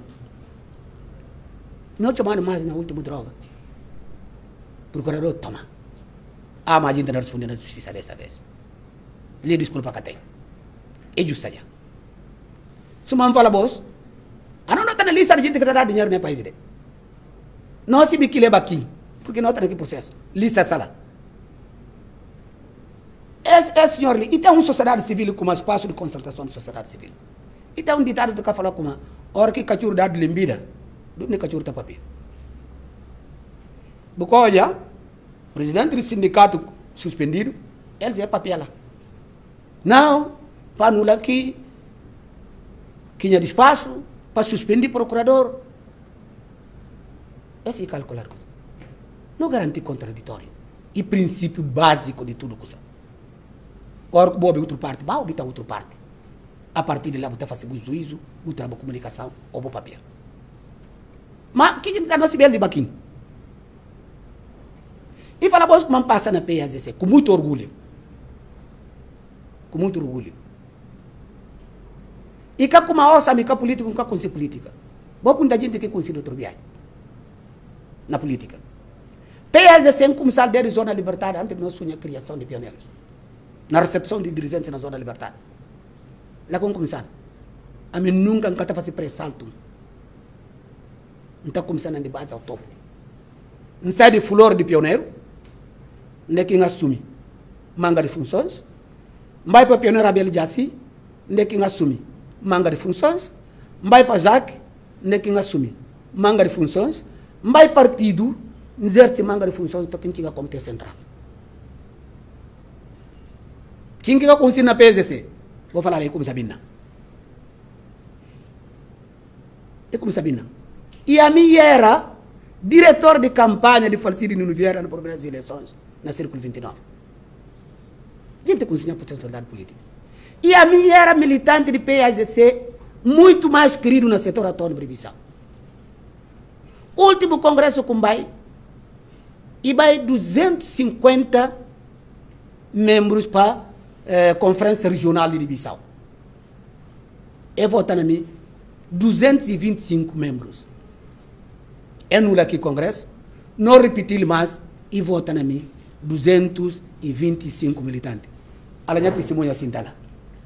Não chamando mais na última droga. Procurador, toma. Ah, mas a gente não respondeu na justiça dessa vez. Lhe desculpa que tem. É justa já. Se uma fala boas, a não está na lista de gente que dá dinheiro no país dele. Não se me que leva aqui, porque não está naquele processo. Lista sala. Esse, esse senhor ali, e tem uma sociedade civil com um espaço de concertação de sociedade civil. E tem um ditado que fala com uma hora que cachorro dá de lembida, do que cachorro está papel. Porque olha, o presidente do sindicato suspendido, eles é papel lá. Não, para anular aqui, que tinha de espaço, para suspender o procurador. Esse é calcular coisa. Não garante contraditório. E princípio básico de tudo coisa. Agora que boa outra parte, vai ouvir outra parte. A partir de lá, você faz o juízo, o trabalho de comunicação, ou o papel. Mas, o que está no cibel de Baquim? E fala, vamos como passa na P S C, com muito orgulho. Com muito orgulho. E cá com uma ossa, amiga política, com a política. Vou muita gente que conhece outro viagem. Na política. P S C começar desde a Zona Libertária, antes de nós sonhar a criação de pioneiros. Na recepção de dirigentes na Zona Libertária. Lá como começar. A mim nunca nunca está fazendo pressalto. Não está começando de base ao topo. Não sai de flor de pioneiro, onde é quem assume manga de funções, vai para pioneiro Abel Jaci, onde é quem assume manga de funções, vai para Jaque, onde é quem assume manga de funções, vai partido, exerce manga de funções, então quem chega a comitê central. Quem que eu na P S C? Vou falar aí como Sabina. É como Sabina. E a mim era diretor de campanha de Falsírio Nuno Vieira nas primeiras eleições, na Círculo vinte e nove. Gente cozinha potencialidade política. E a mim era militante de P S C, muito mais querido no setor autônomo de Bissau. Último congresso com Bai, e vai duzentos e cinquenta membros para a Conferência Regional de Bissau. Eu voto na mim duzentos e vinte e cinco membros. É nula aqui congresso, não repetir mais e vota na mim duzentos e vinte e cinco militantes. Ela já testemunha assim, tá lá.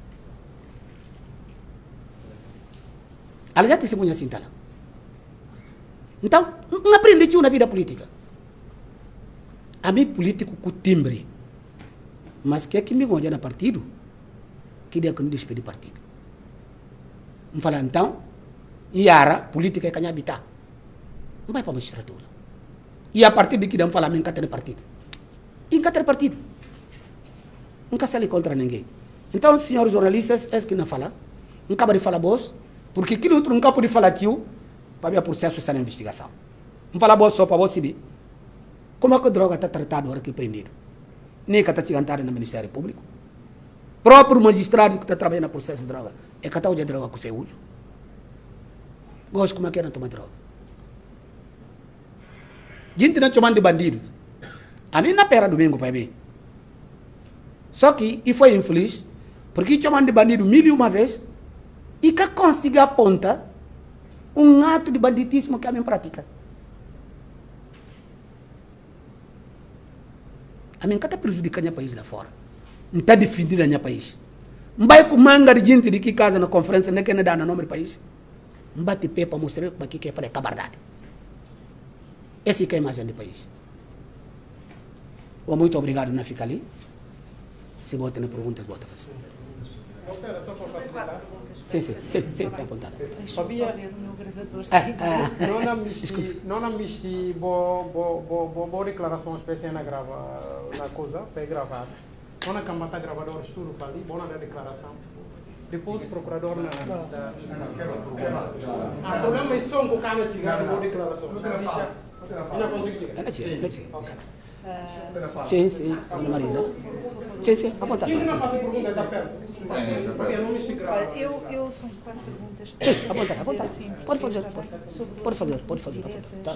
Ela já testemunha assim, tá lá. Então, não aprendi na vida política. A mim, político com timbre. Mas que é que me gosta no partido? Que dia que não despede partido. Não fala então, Iara, política é que habitar. Não vai para a magistratura. E a partir de que não fala, nunca tem partido. Nunca tem partido. Nunca se ali contra ninguém. Então, senhores jornalistas, é que não fala. Não acaba de falar boas, porque aquilo outro nunca pode falar tio, para ver o processo essa investigação. Não fala boas só para você saber. Como é que a droga está tratada agora aqui prendido? Nem que está chegando no Ministério Público. Próprio magistrado que está trabalhando no processo de droga. É que está usando droga com o seu uso. Gosto como é que é não tomar droga. Gente não chamando de bandido. A mim na pera domingo para ver. Só que, e foi infeliz, porque chamando de bandido mil e uma vez, e que consiga apontar um ato de banditismo que a mim pratica. A mim está prejudicando o país lá fora. Não está defendendo o país. Não vai com manga de gente de que casa na conferência, nem que não dá no nome do país. Não bate pé para mostrar como aqui que é falar que é verdade. Essa é a imagem do país. Muito obrigado, não fica ali. Se você tem perguntas, bota fazer. Era só para facilitar. Sim, sim, sim, sim, sem vontade. Sabia ver o meu gravador. Não na misti, não na misti, boa, boa, boa, boa declaração especial na grava, na coisa, para gravar. Não na cambata gravador estudo para ali, boa na declaração. Depois o procurador na. Ah, problema é só um bocado de chegar na boa declaração. Não consigo chegar. Sim, sim, Ana Marisa. Sim, sim, à vontade. Quem não faz perguntas está perto? Porque não me segura. Eu, eu são quatro perguntas. Sim, à vontade, à vontade. Pode fazer, pode, pode fazer, pode fazer. Tá.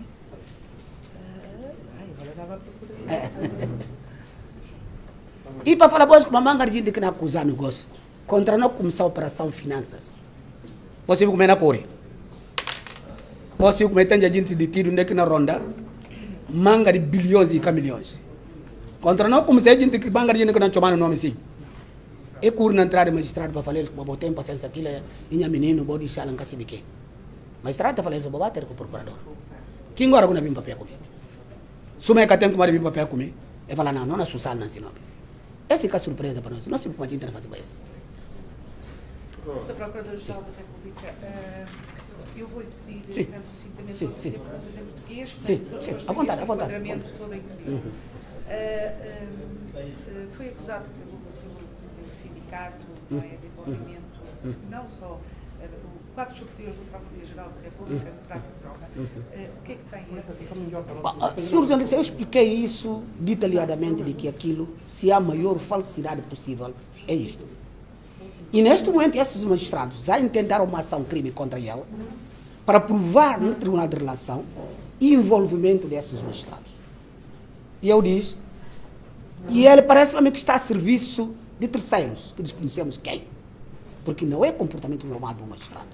Ai, agora dava a procurar. E para falar boas com a manga de gente que não acusa negócio, contra não começar a operação finanças. Você comer na core. Você comer tem gente de tiro que na ronda, manga de bilhões e milhões. Contra não começar a gente que manga de gente que não chama o nome sim. E cur na entrada magistrado para falar com o tempo paciência aquilo é minha menino body shalan kasibike. Magistrado está falando sobre bater com o procurador. Quem agora quando vem papel comigo? Suma que tem que vir papel comigo. E fala não, não é social não senão. Essa é a surpresa para nós. Nós simplesmente a gente não faz isso. senhor Procurador-Geral da República, uh, eu vou pedir, sim. tanto sucintamente, sim, para sim. fazer perguntas em português, sim, portanto, sim. À vontade, à vontade. todo em pedido. Uhum. Uh, uh, uh, foi acusado pelo, pelo, pelo sindicato, uhum. não é, de envolvimento, uhum. não só uh, o quadro superiores do Procuradoria-Geral da República no tráfico de droga. Uh, o que é que tem a dizer? senhor Jornalista, eu expliquei isso detalhadamente de que aquilo, se há a maior falsidade possível, é isto. E neste momento esses magistrados já intentaram uma ação crime contra ela para provar no Tribunal de Relação o envolvimento desses magistrados. E eu disse, e ele parece para mim que está a serviço de terceiros, que desconhecemos quem, porque não é comportamento normal do magistrado.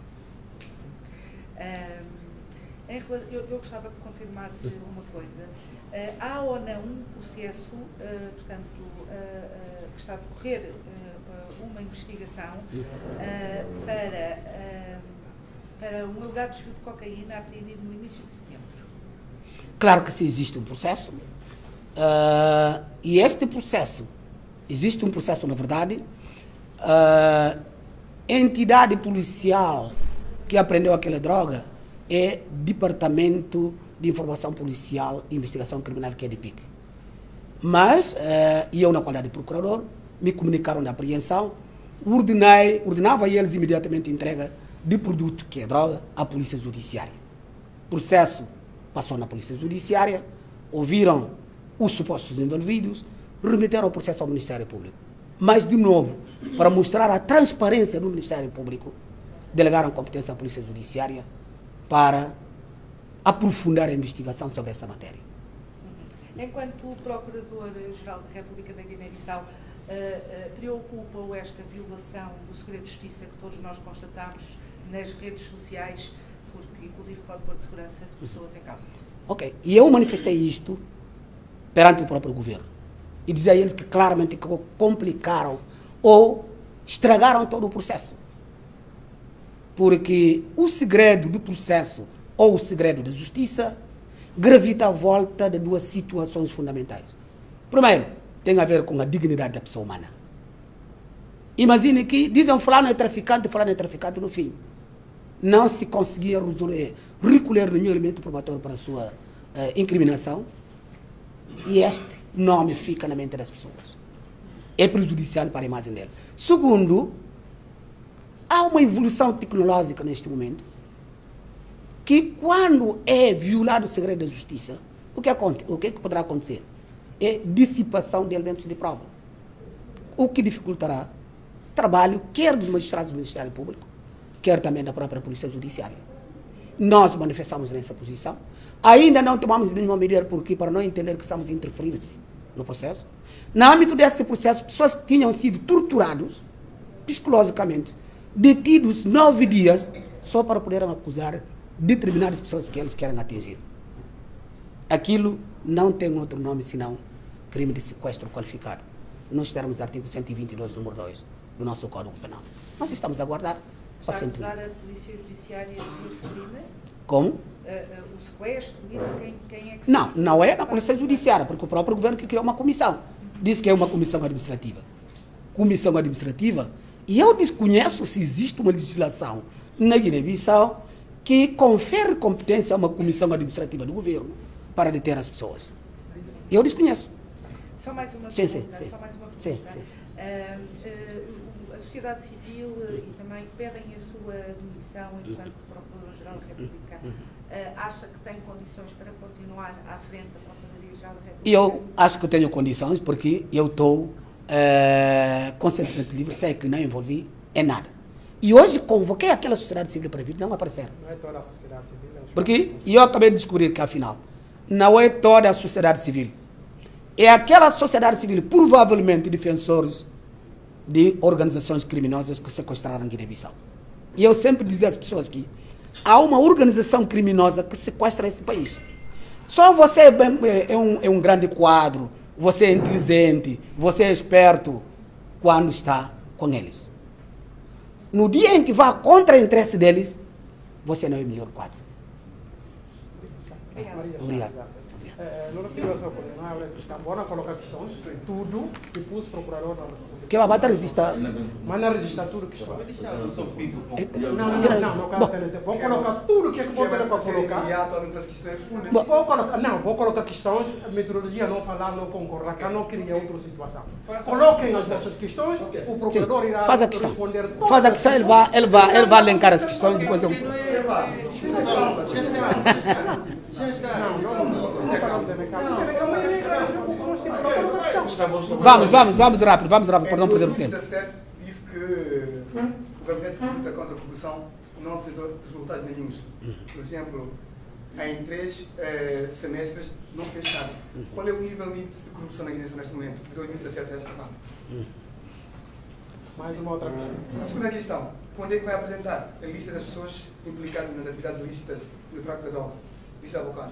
Um, em, eu, eu gostava que confirmasse uma coisa. Uh, há ou não um processo, uh, portanto, uh, uh, que está a decorrer uh, uma investigação uh, para, uh, para um alegado desvio de cocaína apreendido no início de setembro? Claro que se existe um processo, Uh, e este processo, existe um processo, na verdade, uh, entidade policial que aprendeu aquela droga é Departamento de Informação Policial e Investigação Criminal, que é D P I C. Mas, uh, eu na qualidade de procurador, me comunicaram da apreensão, ordenei, ordenava a eles imediatamente a entrega de produto, que é droga, à Polícia Judiciária. O processo passou na Polícia Judiciária, ouviram os supostos envolvidos, remeteram o processo ao Ministério Público. Mas, de novo, para mostrar a transparência do Ministério Público, delegaram competência à Polícia Judiciária para aprofundar a investigação sobre essa matéria. Enquanto o Procurador-Geral da República da Guiné-Bissau, uh, uh, preocupa-o esta violação do segredo de justiça que todos nós constatamos nas redes sociais, porque inclusive pode pôr segurança de pessoas em causa? Ok, e eu manifestei isto perante o próprio governo e dizia a eles que claramente complicaram ou estragaram todo o processo. Porque o segredo do processo ou o segredo da justiça gravita à volta de duas situações fundamentais. Primeiro, tem a ver com a dignidade da pessoa humana. Imagine que dizem fulano é traficante, fulano é traficante, no fim não se conseguia resolver, recolher nenhum elemento probatório para a sua uh, incriminação, e este nome fica na mente das pessoas. É prejudicial para a imagem dele. Segundo, há uma evolução tecnológica neste momento, que quando é violado o segredo da justiça, o que, o que poderá acontecer? É dissipação de elementos de prova, o que dificultará o trabalho, quer dos magistrados do Ministério Público, quer também da própria Polícia Judiciária. Nós manifestamos nessa posição. Ainda não tomamos nenhuma medida porque para não entender que estamos a interferir-se no processo. No âmbito desse processo, pessoas que tinham sido torturados psicologicamente, detidos nove dias, só para poderem acusar determinadas pessoas que eles querem atingir. Aquilo não tem outro nome senão crime de sequestro qualificado. Nós temos o artigo cento e vinte e dois, número dois, do nosso Código Penal. Nós estamos a aguardar. Está a acusar a Polícia Judiciária desse crime? Como? Uh, uh, o sequestro, isso, quem, quem é que... Não, não é na Polícia Judiciária, porque o próprio governo que criou uma comissão. Diz que é uma comissão administrativa. Comissão administrativa, e eu desconheço se existe uma legislação na Guiné-Bissau que confere competência a uma comissão administrativa do governo para deter as pessoas. Eu desconheço. Só mais uma sim, pergunta. Sim, sim. Só mais uma pergunta. Sim, sim. Uh, uh, a sociedade civil uh, e também pedem a sua demissão enquanto Procurador-Geral da República. Uh, acha que tem condições para continuar à frente da Procuradoria-Geral da República? Eu acho que tenho condições porque eu estou uh, conscientemente livre, sei que não envolvi em nada. E hoje convoquei aquela sociedade civil para vir, não apareceram. Não é toda a sociedade civil. É porque eu acabei de descobrir que, afinal, não é toda a sociedade civil. É aquela sociedade civil, provavelmente defensores de organizações criminosas que sequestraram a Guiné-Bissau. E eu sempre dizia às pessoas que há uma organização criminosa que sequestra esse país. Só você é, bem, é, um, é um grande quadro, você é inteligente, você é esperto quando está com eles. No dia em que vá contra o interesse deles, você não é o melhor quadro. Obrigado. Obrigado. Eh, non quiero só poder, não é essa questão. Bora colocar questões, tudo, e pus procurador na República. Que vai bater resistir. Manda registrar tudo que está. Não só fico com Não, não, não, não quero ter tempo. Vou colocar tudo que é que vou ter para colocar. Vou colocar, não, vou colocar questões, a metodologia não falar, não concordar, que não cria outra situação. Coloquem as vossas questões, o procurador irá Faz a questão. responder todas. Faz a questão, ele vai, ele vai, ele vai elencar as questões, depois eu... Já está. Não, não, não, Vamos, vamos, vamos rápido, vamos rápido, para não perder o tempo. Em dois mil e dezassete disse que o Gabinete de Luta contra a Corrupção não apresentou resultados nenhum. Por exemplo, em três eh, semestres não fez nada. Qual é o nível de índice de corrupção na Guiné neste momento, de dois mil e dezassete a esta parte? Mais uma outra questão. A segunda questão, quando é que vai apresentar a lista das pessoas implicadas nas atividades ilícitas no tráfico da droga? Lista avocado.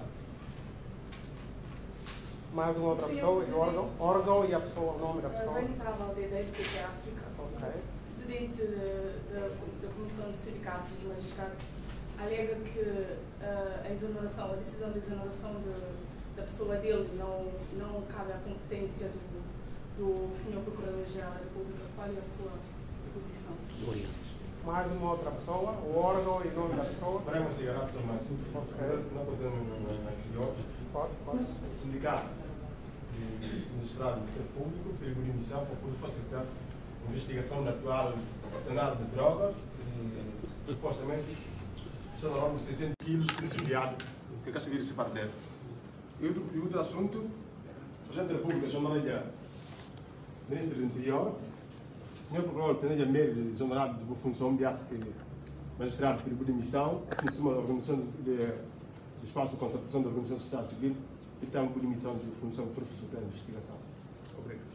Mais uma outra pessoa, e órgão, órgão e a pessoa, o nome da pessoa. Vanessa Valdeira, do P T África, Ok. presidente da, da Comissão de Sindicatos de Magistrados, alega que uh, a exoneração, a decisão de exoneração de da pessoa dele não, não cabe à competência do, do senhor Procurador-Geral da República. Qual é a sua posição? Mais uma outra pessoa, o órgão e nome da pessoa. Para uma cigarra, são mais simples. Não podemos na Pode, pode. sindicato de Ministério do Ministério Público fez uma emissão para poder facilitar a investigação da atual cenário de drogas e supostamente está na norma de seiscentos quilos presidiado, que é que se vira esse partido. E outro, e outro assunto, o Presidente da República, João Maranhão, Ministro do Interior, o senhor Procurador tem medo de exonerado de boa função, de acho que magistrado de período de missão, assim suma a organização de, de espaço de concertação da organização social civil e tem uma missão de função profissional de investigação. Obrigado.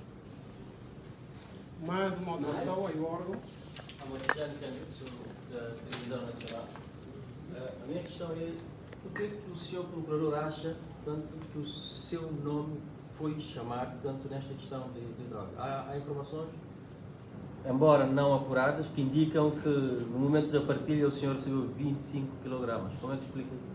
Mais uma outra pessoa e o órgão. Cristiano Candido, da Televisão Nacional. A minha questão é, por que o senhor Procurador acha tanto que o seu nome foi chamado tanto nesta questão de, de droga? Há, há informações, embora não apuradas, que indicam que no momento da partilha o senhor recebeu vinte e cinco quilogramas. Como é que explica isso?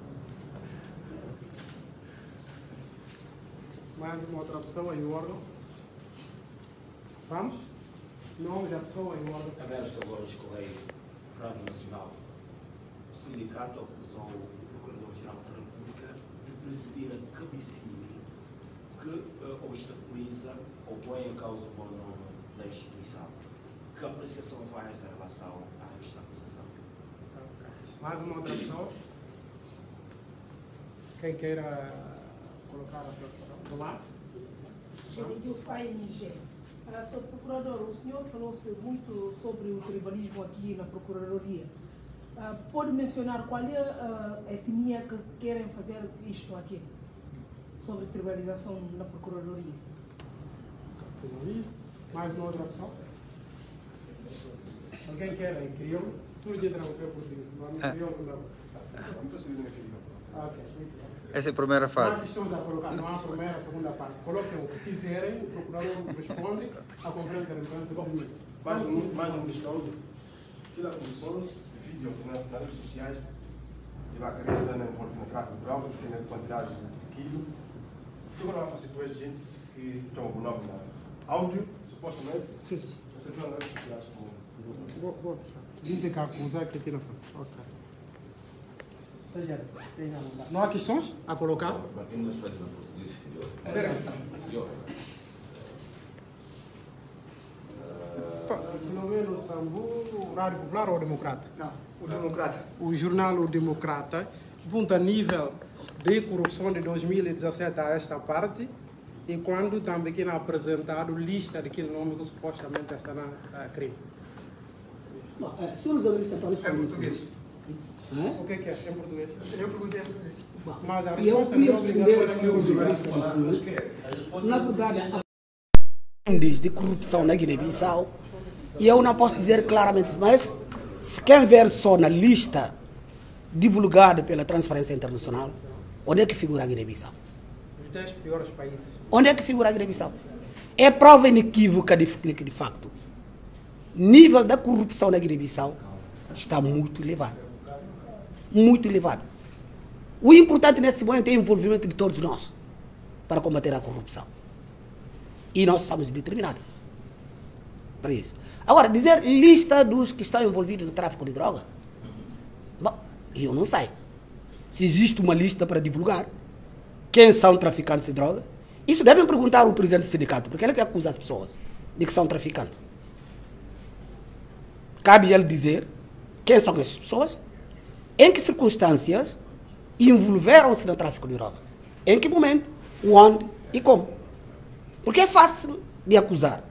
Mais uma outra pessoa e o órgão. Vamos? Nome da pessoa e o órgão. Averso Louros Correia, Rádio Nacional. O sindicato acusou o Procurador-Geral da República de presidir a cabecilha que uh, obstaculiza ou põe em causa o bom nome da instituição. Que apreciação faz em relação a esta acusação? Mais uma outra pessoa. Quem queira colocar a sua questão? Vamos lá? Eu faço Niger. Ah, senhor Procurador, o senhor falou-se muito sobre o tribalismo aqui na Procuradoria. Ah, pode mencionar qual é a etnia que querem fazer isto aqui? Sobre tribalização na Procuradoria. Mais uma outra pessoa? Alguém quer em crioulo? Tudo de interromper por si. Não há crioulo, não. Ok. Essa é a primeira fase. Não há questões a colocar, não há a primeira, a segunda parte. Coloquem o que quiserem, o procurador responde à conferência de imprensa. Mais um, mais uma questão. Aquelas condições de vídeo nas redes sociais de vacaria estando envolvido no tráfico de drogas, que tem quantidades de quilo. O que vai fazer com as gentes que estão com o nome na áudio, supostamente, sim, sim. recebendo nas redes sociais como. Boa, boa. Vim cá acusar que aqui na face. Ok. Não há questões a colocar? Filomeno Sambu, Rádio Popular ou Democrata? Não, o Democrata. O jornal O Democrata aponta nível de corrupção de dois mil e dezessete a esta parte e quando também que é apresentado lista daquele nome que supostamente está na uh, crime. Não, é, se os jornalistas estão Em português. O que é que é? Em português? Eu perguntei em português. Mas a E eu resposta fui não responder é aos jornalistas de na verdade, há índices de corrupção na Guiné-Bissau e eu não posso dizer claramente, mas se quem ver só na lista divulgada pela Transparência Internacional, onde é que figura a Guiné-Bissau? Os dez piores países. Onde é que figura a Guiné-Bissau? É prova inequívoca de, de, de facto. Nível da corrupção na Guiné-Bissau está muito elevado. Muito elevado. O importante nesse momento é o envolvimento de todos nós para combater a corrupção. E nós estamos determinados para isso. Agora, dizer lista dos que estão envolvidos no tráfico de droga, bom, eu não sei. Se existe uma lista para divulgar quem são traficantes de droga, isso devem perguntar ao presidente do sindicato, porque ele é que acusa as pessoas de que são traficantes. Cabe ele dizer quem são essas pessoas, em que circunstâncias envolveram-se no tráfico de droga, em que momento, onde e como. Porque é fácil de acusar.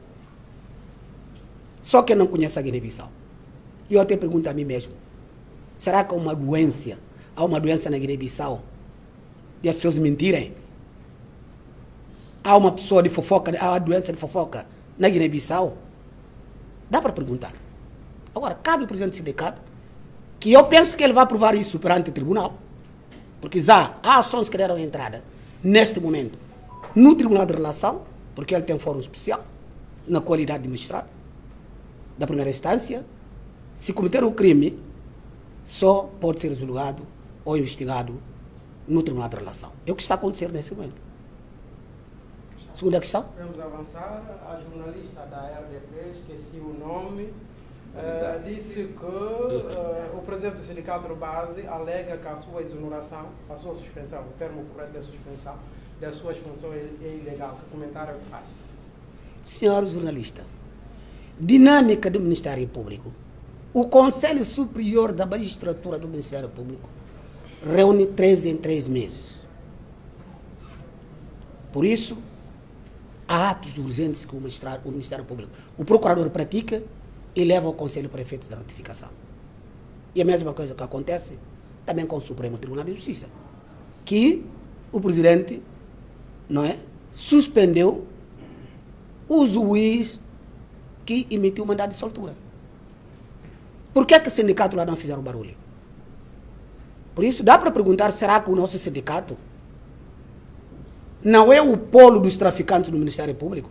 Só quem não conhece a Guiné-Bissau. E eu até pergunto a mim mesmo, será que há uma doença, há uma doença na Guiné-Bissau de as pessoas mentirem? Há uma pessoa de fofoca, há uma doença de fofoca na Guiné-Bissau? Dá para perguntar. Agora, cabe ao presidente do sindicato, que eu penso que ele vai provar isso perante o tribunal, porque já há ações que deram entrada, neste momento, no Tribunal de Relação, porque ele tem fórum especial, na qualidade de magistrado, da primeira instância. Se cometer o crime, só pode ser julgado ou investigado no Tribunal de Relação. É o que está a acontecer nesse momento. Segunda questão. Vamos avançar. A jornalista da R D P, esqueci o nome, uh, disse que uh, o presidente do sindicato de base alega que a sua exoneração, a sua suspensão, o termo correto é suspensão, das suas funções é ilegal. Que comentário é que faz? Senhor jornalista, dinâmica do Ministério Público. O Conselho Superior da Magistratura do Ministério Público reúne três em três meses. Por isso, há atos urgentes que o, o Ministério Público, o Procurador pratica e leva ao Conselho para efeitos de ratificação. E a mesma coisa que acontece também com o Supremo Tribunal de Justiça, que o Presidente, não é, suspendeu o juiz que emitiu o mandado de soltura. Por que é que o sindicato lá não fizeram barulho? Por isso, dá para perguntar, será que o nosso sindicato não é o polo dos traficantes do Ministério Público?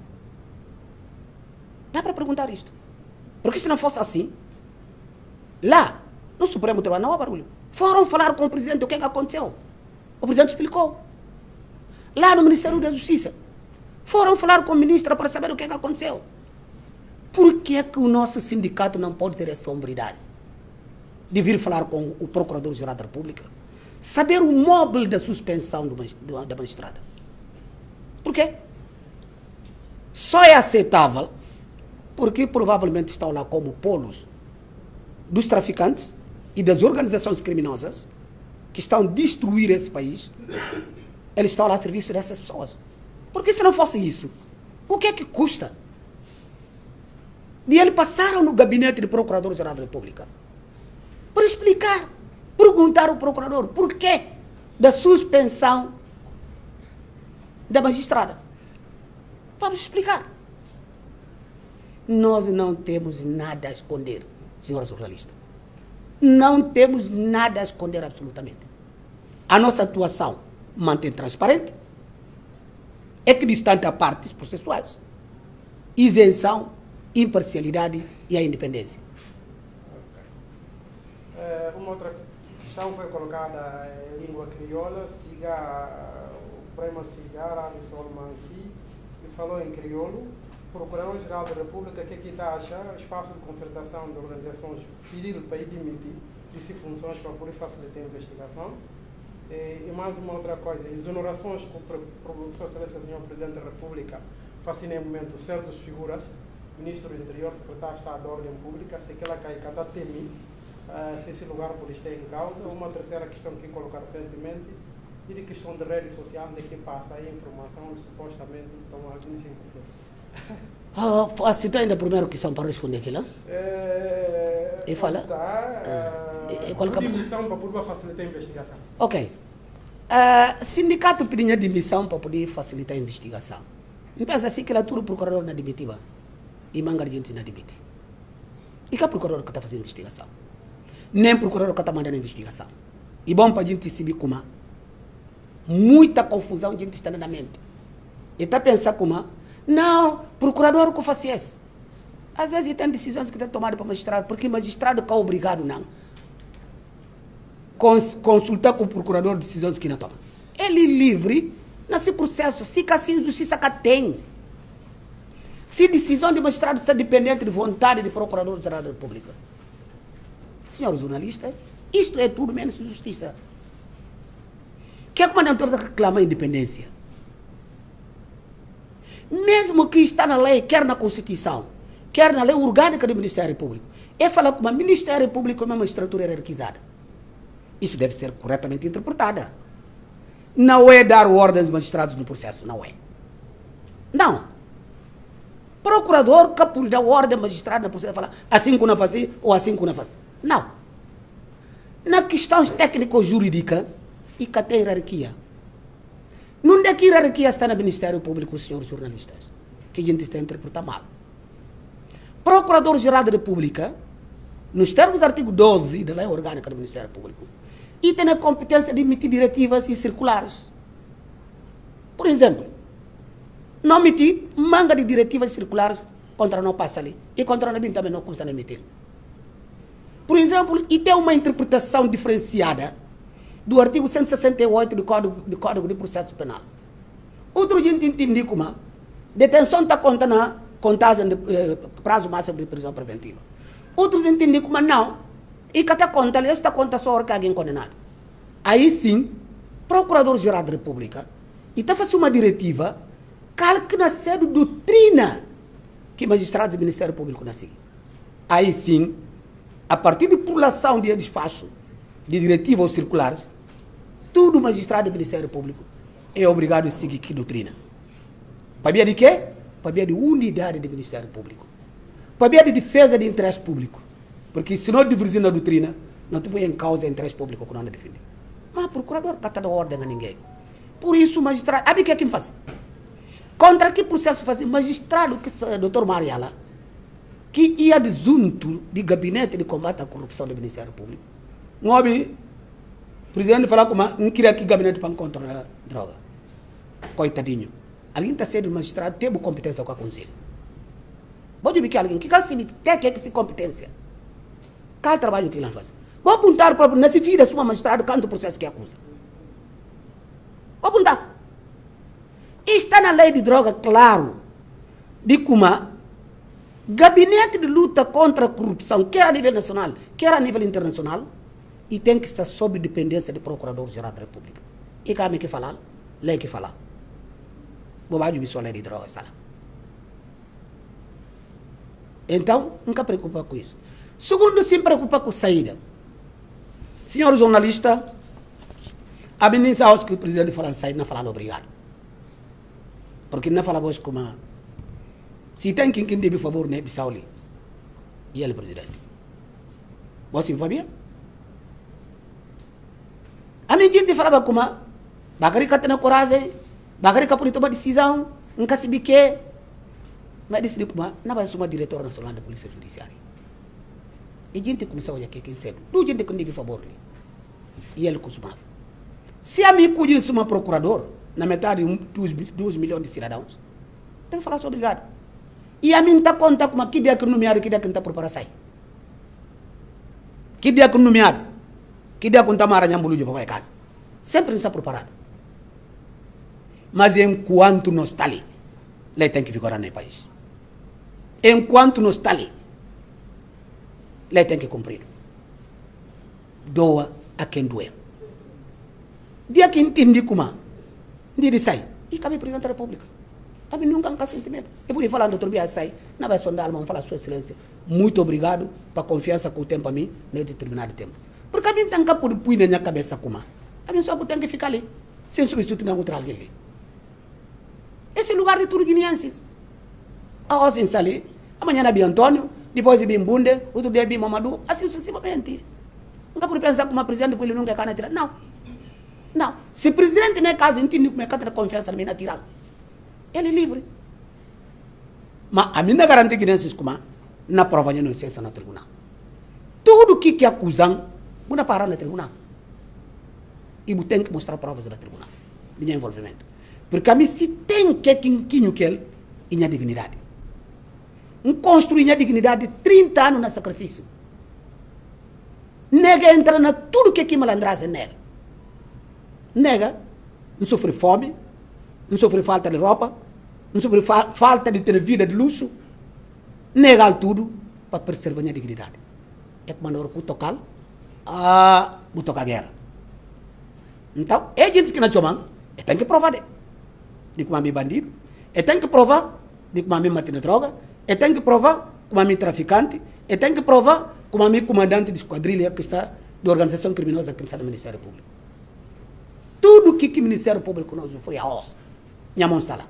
Dá para perguntar isto. Porque se não fosse assim, lá, no Supremo Tribunal, não há barulho. Foram falar com o Presidente o que é que aconteceu. O Presidente explicou. Lá no Ministério da Justiça, foram falar com o Ministro para saber o que é que aconteceu. Por que é que o nosso sindicato não pode ter essa hombridade de vir falar com o Procurador-Geral da República, saber o móvel da suspensão do, do, da magistrada? Por quê? Só é aceitável porque provavelmente estão lá como polos dos traficantes e das organizações criminosas que estão a destruir esse país. Eles estão lá a serviço dessas pessoas. Porque se não fosse isso, o que é que custa de ele passaram no gabinete do Procurador-Geral da República para explicar, perguntar ao Procurador por quê da suspensão da magistrada? Vamos explicar. Nós não temos nada a esconder, senhor jornalista. Não temos nada a esconder absolutamente. A nossa atuação mantém transparente, equidistante a partes processuais, isenção, imparcialidade e a independência. Okay. Uh, uma outra questão foi colocada em língua crioula. Siga, o Prema Cigar, Alisson Mansi, que falou em crioulo. Procurador-Geral da República, que aqui está a achar espaço de concertação de organizações pedir para ir demitir disse funções para poder facilitar a investigação. E, e mais uma outra coisa, exonerações que o Professor Excelência Senhor Presidente da República faz em momento certas figuras, Ministro do Interior, Secretário de Estado da Ordem Pública, se aquela cai cada temi, uh, se esse lugar pode estar em causa. Uma terceira questão que colocar recentemente, e de questão de rede social, de que passa a informação, supostamente, estão alguns sem Ah, citou ainda a primeira questão para responder aqui lá? É, e fala? Tá, uh, uh, coloca... demissão para poder facilitar a investigação. Ok. Uh, sindicato pedindo demissão para poder facilitar a investigação. Não pensa assim que lá tudo o procurador não admitiva e manga de gente não admite. E que é o procurador que está fazendo investigação? Nem o procurador que está mandando investigação. E bom para a gente se como muita confusão a gente está na mente. E está pensando como não, procurador que faz isso. Às vezes tem decisões que tem tomado para o magistrado, porque o magistrado que é obrigado não Cons consultar com o procurador decisões que não toma. Ele livre nesse processo, se que assim justiça que tem. Se decisão de magistrado está dependente de vontade do Procurador-Geral da República. Senhores jornalistas, isto é tudo menos justiça. Que é como não temos a reclamar a independência? Mesmo que está na lei, quer na Constituição, quer na lei orgânica do Ministério Público, é falar que o Ministério Público é uma estrutura hierarquizada. Isso deve ser corretamente interpretada. Não é dar ordens aos magistrados no processo, não é. Não. Procurador que pode dar ordem ao magistrado no processo, falar assim que não faz ou assim que não faz. Não. Na questões técnico-jurídica, e que tem hierarquia. Não é que hierarquia está no Ministério Público, senhores jornalistas, que a gente está a interpretar mal. Procurador-Geral da República, nos termos do artigo doze da Lei Orgânica do Ministério Público, e tem a competência de emitir diretivas e circulares. Por exemplo, não emitir manga de diretivas e circulares contra não passa ali, e contra não também não começa a emitir. Por exemplo, e tem uma interpretação diferenciada do artigo cento e sessenta e oito do Código, do Código de Processo Penal. Outro gente entende como detenção está conta na contagem de eh, prazo máximo de prisão preventiva. Outros entendem como não. E que até conta, esta conta só que alguém condenado. Aí sim, Procurador-Geral da República e está fazendo uma diretiva que nasceu doutrina que magistrados do Ministério Público nascem. Aí sim, a partir de população de despacho de diretiva ou circulares, todo magistrado do Ministério Público é obrigado a seguir que doutrina. Para via de quê? Para via de unidade do Ministério Público. Para via de defesa de interesse público. Porque se não divergir na doutrina, não te põe em causa o interesse público que não é defender. Mas o procurador cata da ordem a ninguém. Por isso o magistrado... Sabe o que é que faz? Contra que processo faz? O magistrado, que é o doutor Mariala, que ia de junto de gabinete de combate à corrupção do Ministério Público. Um homem, o presidente falou como não queria que gabinete para controlar a droga. Coitadinho. Alguém está sendo magistrado, tem competência com a conselho. Pode ver que alguém que tem que essa competência. Qual trabalho que ele faz? Vou apontar para nesse filho da sua magistrado quanto processo que acusa. Vou apontar. Está na lei de droga, claro, de como gabinete de luta contra a corrupção, quer a nível nacional, quer a nível internacional, e tem que estar sob dependência do Procurador-Geral da República. E cabe que falar, lei que falar. Bobagem de sua lei de droga está lá. Então, nunca preocupa com isso. Segundo, se preocupa com saída. Senhor jornalista, a ministra acho que o presidente fala sair, não fala obrigado. Porque não fala hoje como se tem quem quem deve favor, né, Bissauli. E ele, presidente. Você vai bem? A minha gente falava como Bacari que tem coragem, Bacari que pode tomar decisão, nunca se bique. Mas decidi como não vai ser uma diretora nacional da Polícia Judiciária. E a gente começou a olhar que é cedo. Não gente que deve favor. E ele costumava. Se a mim cuide de uma procurador, na metade de dois milhões de cidadãos, tem que falar sobre obrigado. E a mim está conta como que dia que nomeado, que dia que não está preparado a sair. Que dia que nomeado, que dia que não está maranhando bolujo para casa. Sempre está preparado. Mas enquanto não está ali, ele tem que vigorar no país. Enquanto não está ali, ele tem que cumprir. Doa a quem doer. Dia que entendi como, dia sai, e cabe presidente da República. A mim nunca há sentimento. Eu podia falar, doutor Bia, sai, não vai sondar, mas falar, Sua Excelência, muito obrigado pela confiança que o tempo a mim, nesse determinado tempo. Porque a mim tem que pôr na minha cabeça como. A mim só que tem que ficar ali, sem substituir não outra alguém ali. Esse é o lugar de tudo guineenses. A Osin Sali, amanhã na Bia Antônio, depois de Bimbunde, outro dia Bia Mamadou, assim sucessivamente. Nunca por pensar como a presidente depois ele nunca quer tirar. Não. Não. Se o presidente, nesse caso, entende como é que a confiança na minha tirada, ele é livre. Mas a minha garantia que nesses como na prova de inocência no tribunal. Tudo que que acusam, vou parar no tribunal. E tem que mostrar provas no tribunal. Minha envolvimento. Porque a mim se tem que quinquinho que ele, e minha dignidade. Um construir minha dignidade de trinta anos no sacrifício. Nega entra na tudo que aqui malandragem nega. Nega, não sofre fome, não sofre falta de roupa, não sofre fa falta de ter vida de luxo. Nega tudo para preservar minha dignidade. É como não o tocar, ah, o tocar a guerra. Então, é gente que não chama, é tem que provar de, de como a mim bandido, é tem que provar de como a mim mate na droga, é tem que provar como a mim traficante, é tem que provar como a mim comandante de esquadrilha que está de organização criminosa que está no Ministério Público. Tudo que o Ministério Público não usufrui a osso, minha mão está lá.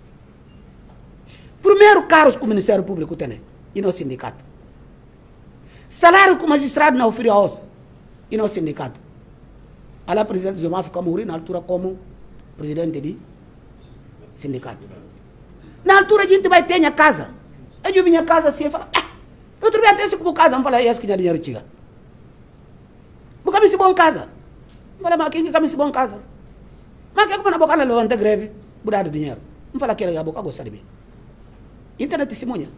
Primeiro cargos que o Ministério Público tem, e não o sindicato. Salário que o magistrado não oferece a osso, e não o sindicato. Alá, o presidente Zomar ficou morrer na altura como presidente de sindicato. Na altura a gente vai ter minha casa. Eu vi minha casa assim e falo, ah, outro dia tem como casa, vamos falar, esse que já dinheiro chega. Porque me se bom casa. Vamos falar, mas quem que me se bom casa? Mas que é como na boca levanta greve, mudar o dinheiro. Vamos falar que a boca gosta de mim. Internet testemunha.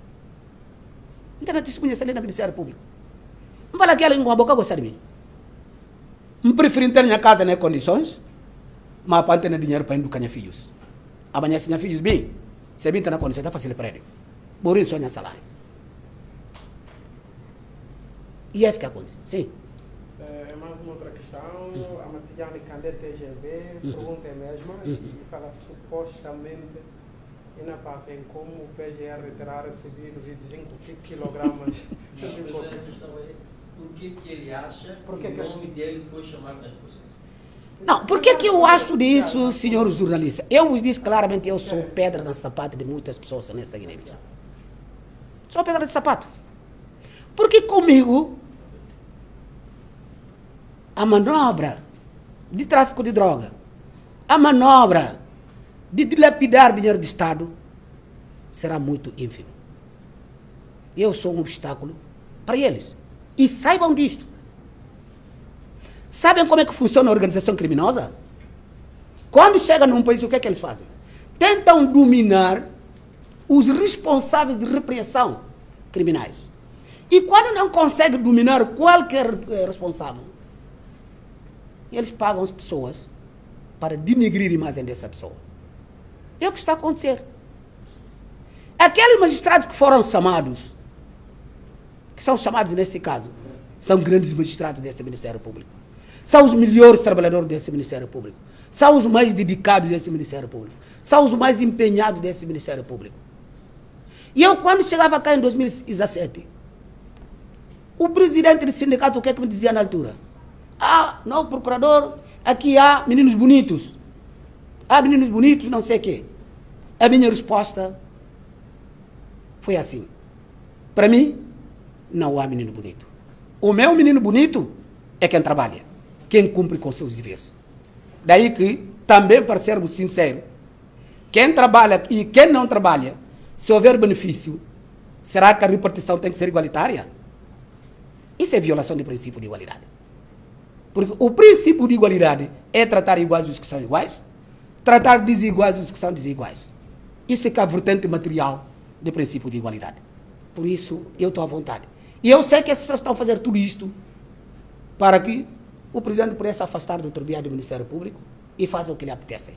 Internet testemunha, se ali no Ministério Público. Vamos falar que ela com a boca gosta de mim. Me prefiro ter minha casa nas condições, mas para ter dinheiro para educar meus filhos. Amanhã se meus filhos bem, se bem na condição, está fácil para ele. Por isso é salário. E é isso que acontece. Sim. É mais uma outra questão. A Matiane Candé T G V pergunta a mesma e fala supostamente e não passa em como o P G R terá recebido vinte e cinco quilogramas de pipoca. Por que que ele acha Por que que o nome dele foi chamado nas pessoas? Não, por que que eu acho disso, senhores jornalistas? Eu vos disse claramente, eu sou pedra na sapato de muitas pessoas nesta Guiné-Bissau. Sou pedra de sapato. Porque comigo, a manobra de tráfico de droga, a manobra de dilapidar dinheiro do Estado será muito ínfimo. Eu sou um obstáculo para eles. E saibam disto. Sabem como é que funciona a organização criminosa? Quando chega num país, o que é que eles fazem? Tentam dominar os responsáveis de repressão criminais. E quando não conseguem dominar qualquer responsável, eles pagam as pessoas para denegrir a imagem dessa pessoa. É o que está a acontecer. Aqueles magistrados que foram chamados, que são chamados nesse caso, são grandes magistrados desse Ministério Público. São os melhores trabalhadores desse Ministério Público. São os mais dedicados desse Ministério Público. São os mais empenhados desse Ministério Público. E eu, quando chegava cá em dois mil e dezessete, o presidente do sindicato, o que é que me dizia na altura? Ah, não, procurador, aqui há meninos bonitos. Há meninos bonitos, não sei o quê. A minha resposta foi assim. Para mim, não há menino bonito. O meu menino bonito é quem trabalha, quem cumpre com seus deveres. Daí que, também para sermos sinceros, quem trabalha e quem não trabalha, se houver benefício, será que a repartição tem que ser igualitária? Isso é violação do princípio de igualdade. Porque o princípio de igualdade é tratar iguais os que são iguais, tratar desiguais os que são desiguais. Isso é que é a vertente material do princípio de igualdade. Por isso, eu estou à vontade. E eu sei que as pessoas estão a fazer tudo isto para que o presidente pudesse afastar do doutor Biá do Ministério Público e faça o que lhe apetece.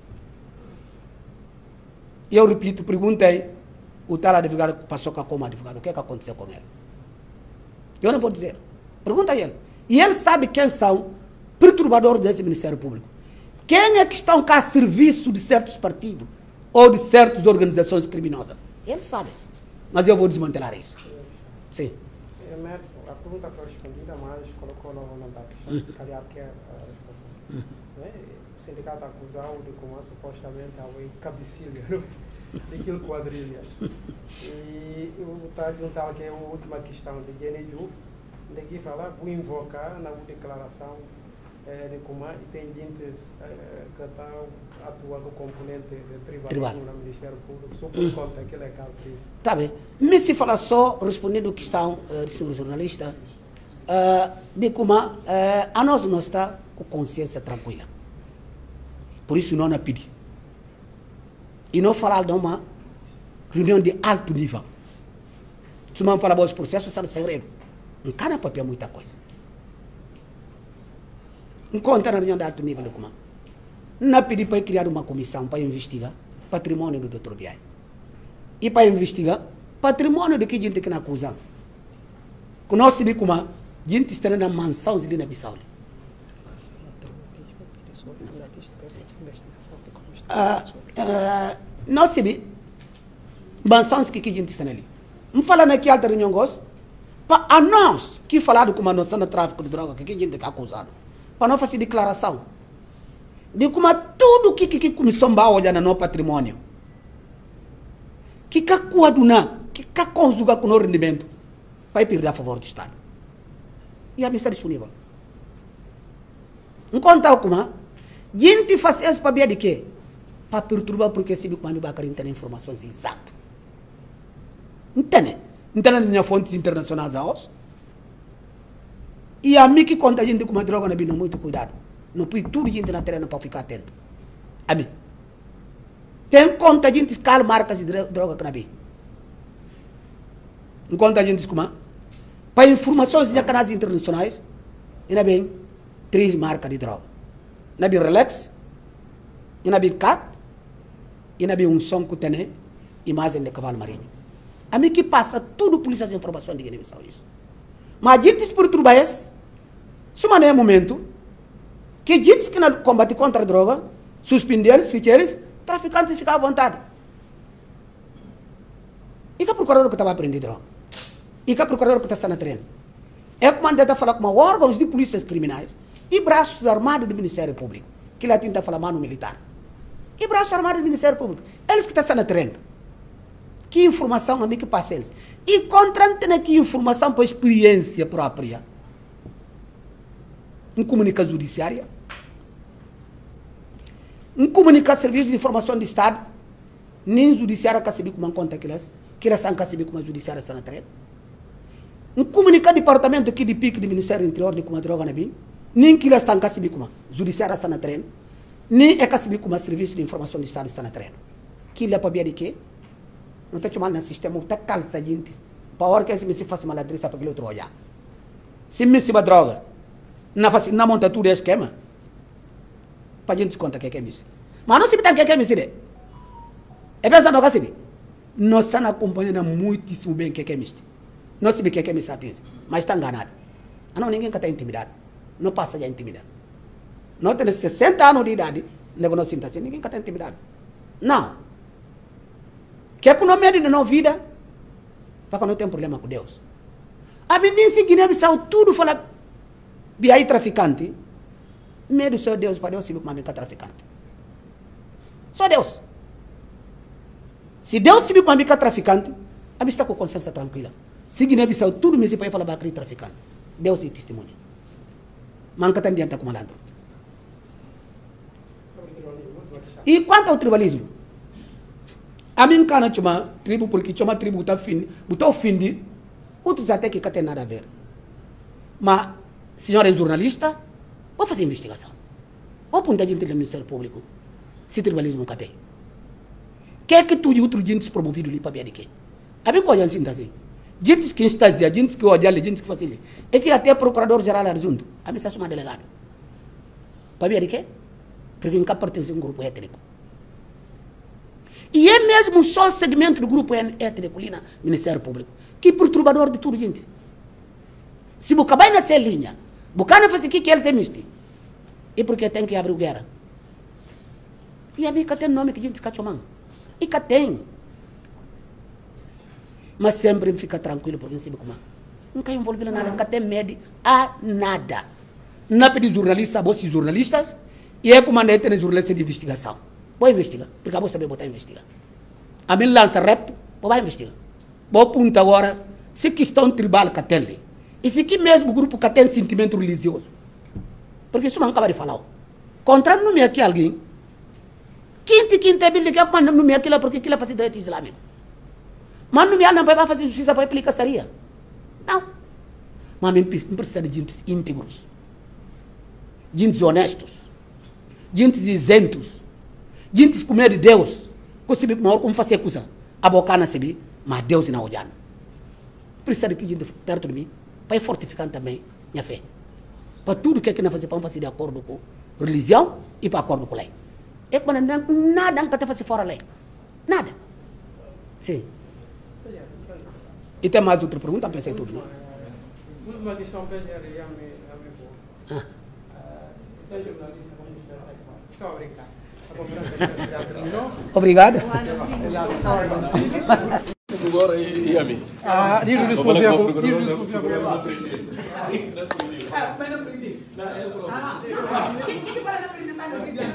E eu repito, perguntei o tal advogado que passou cá como advogado, o que é que aconteceu com ele? Eu não vou dizer. Pergunta a ele. E ele sabe quem são perturbadores desse Ministério Público. Quem é que estão cá a serviço de certos partidos ou de certas organizações criminosas? Ele sabe. Mas eu vou desmantelar isso. Sim. Emerson, a pergunta foi respondida, mas colocou novamente a questão, se calhar quer a resposta. É? O sindicato acusou de como supostamente há um cabecilha daquilo quadrilha. E eu vou juntar que é a última questão de Jenny Juf, de que fala, vou invocar na declaração é, de como e tem gente é, que está atuando com componente de tribalismo Tribal. No Ministério Público, só por conta que ele é cativo. Está bem. Mas se falar só, respondendo à questão uh, do senhor jornalista, uh, de como uh, a nós não está com consciência tranquila. Por isso não a pedir. E não falar de uma reunião de alto nível. Se não falar dos processos, são segredo. Não cana papel muita coisa. Encontra na reunião de alto nível de como não pedir para criar uma comissão para investigar patrimônio do doutor Biá. E para investigar patrimônio de que gente que não acusa. Que nós sabemos como a gente está na mansão de na Bissau. Uh, uh, nós sabemos mansões que a gente está ali. Não fala naquela alta reunião gosto. Para a nós que falaram como a noção do tráfico de droga, que a gente está acusado. Para não fazer declaração de como tudo que que comissão vai olhar no nosso patrimônio, que que coaduna, que que conjuga com o rendimento, vai perder a favor do Estado. E a missa disponível. Enquanto como a gente faz isso para ver de quê? Para perturbar porque se como a Bacar tem informações exatas. Entende? Entende nas fontes internacionais a os? E a mim que conta a gente com uma droga, não tem muito cuidado. Não põe tudo gente na terra para ficar atento. A mim. Tem conta a gente escala marcas de droga que não tem. Enquanto a gente como para informações de canais internacionais, ainda bem, três marcas de droga. Nabi Relax, e nabi Cat, e nabi um som que tem imagem de cavalo marinho. A mim que passa tudo polícia de informação de Guiné Bissau isso. Mas gente por turbaias, suma não é momento que gente que não combate contra a droga, suspender os ficheiros, traficantes ficam à vontade. E que a procuradora que estava aprendendo droga? E que a procuradora que está na treino? É como a falar com órgãos de polícias criminais e braços armados do Ministério Público, que lá tenta falar mano militar. E braços armados do Ministério Público, eles que estão na treino. Que informação a mim que passa eles? E contrantando aqui informação para experiência própria. Em comunicação judiciária. Em comunicar serviços de informação de Estado. Nem judiciária que sabe como conta aquelas. Que elas estão saber como a judiciária está na treino. Em comunicar departamento aqui de pique do Ministério do Interior de como a droga na bim. Nem que elas estão saber como a judiciária está na treino. Nem é que saber como a serviço de informação de Estado está na treino. Que é para ver de quê? Não está chamando no sistema, está calça gente. Para a hora que se me se faz maladriça para aquele outro olhar. Se me se droga, não faz não monta tudo esquema. Para a gente conta que é isso. Mas não se me que é isso. É pensando que assim, nós estamos acompanhando muitíssimo bem que é isso. Não se vê que é isso atinge, mas está enganado. Não ninguém que está intimidado. Não passa já intimidado. Não tem sessenta anos de idade, não sinta assim, ninguém que está intimidado. Não. Que é com o medo de não vida, para não ter um problema com Deus. A menina Guiné Bissau tudo fala, biai traficante, medo só Deus, para Deus se como a traficante. Só Deus. Se Deus se como a traficante, a está com consciência tranquila. Se Guiné Bissau tudo me se pode falar para traficante, Deus é testemunha. Manca tem diante com malandro. E quanto ao tribalismo? A mim cana chama tribo porque chama tribo tá fim, botou fim de outros até que tem nada a ver. Mas senhora é jornalista, vou fazer investigação. Vou apontar gente do Ministério Público. Se tribalismo não tem. Que é que tu e outro gente promovido ali para ver de quê? A mim pode assim assim. Gente que está dizendo, gente que olha, gente que faz ali. É que até procurador geral junto. A mim se chama delegado. Para ver de quê? Porque nunca pertence a um grupo étnico. E é mesmo só o segmento do grupo étnico ali no Ministério Público que é perturbador de tudo, gente. Se você vai nessa linha, você não faz o que eles emitem. E porque tem que abrir guerra. E a mim que tem nome que a gente está chamando. E que tem. Mas sempre fica tranquilo porque sabe como. Não quer envolver nada, não tem medo a nada. Não pede jornalista, você jornalistas, e é comandante de jornalista de investigação. Vou investigar, porque vou saber botar investigar. A mim lança rap, vou investigar. Vou apontar agora se questão tribal que tem. E se que mesmo grupo que tem sentimento religioso. Porque isso não acaba de falar. Contra não me aqui alguém. Quinta, quinta, bilha, que é não me aquilo porque aquilo é fazer direito islâmico. Mas não me não vai fazer justiça para aplicar Sharia. Não. Mas me precisa de gente íntegros. Gente honestos. Gente isentos. Gente com medo de Deus, que como fazer coisa, a boca não se mas Deus não olha. Precisa de gente perto de mim, para fortificar também minha fé. Para tudo que é que não fazer, para fazer de acordo com religião e para acordo com lei. É que nada não quer fazer fora da lei. Nada. Sim. E tem mais outra pergunta? Pensei tudo. Não? Uma questão bem boa. Tem jornalista, vamos pensar aqui. Fica a brincar. Obrigado. Agora e a mim. Ah, diz o desconfiado. Diz o desconfiado. Ah, mas não aprendi. Ah, não. O que que para não aprender mais na cidade?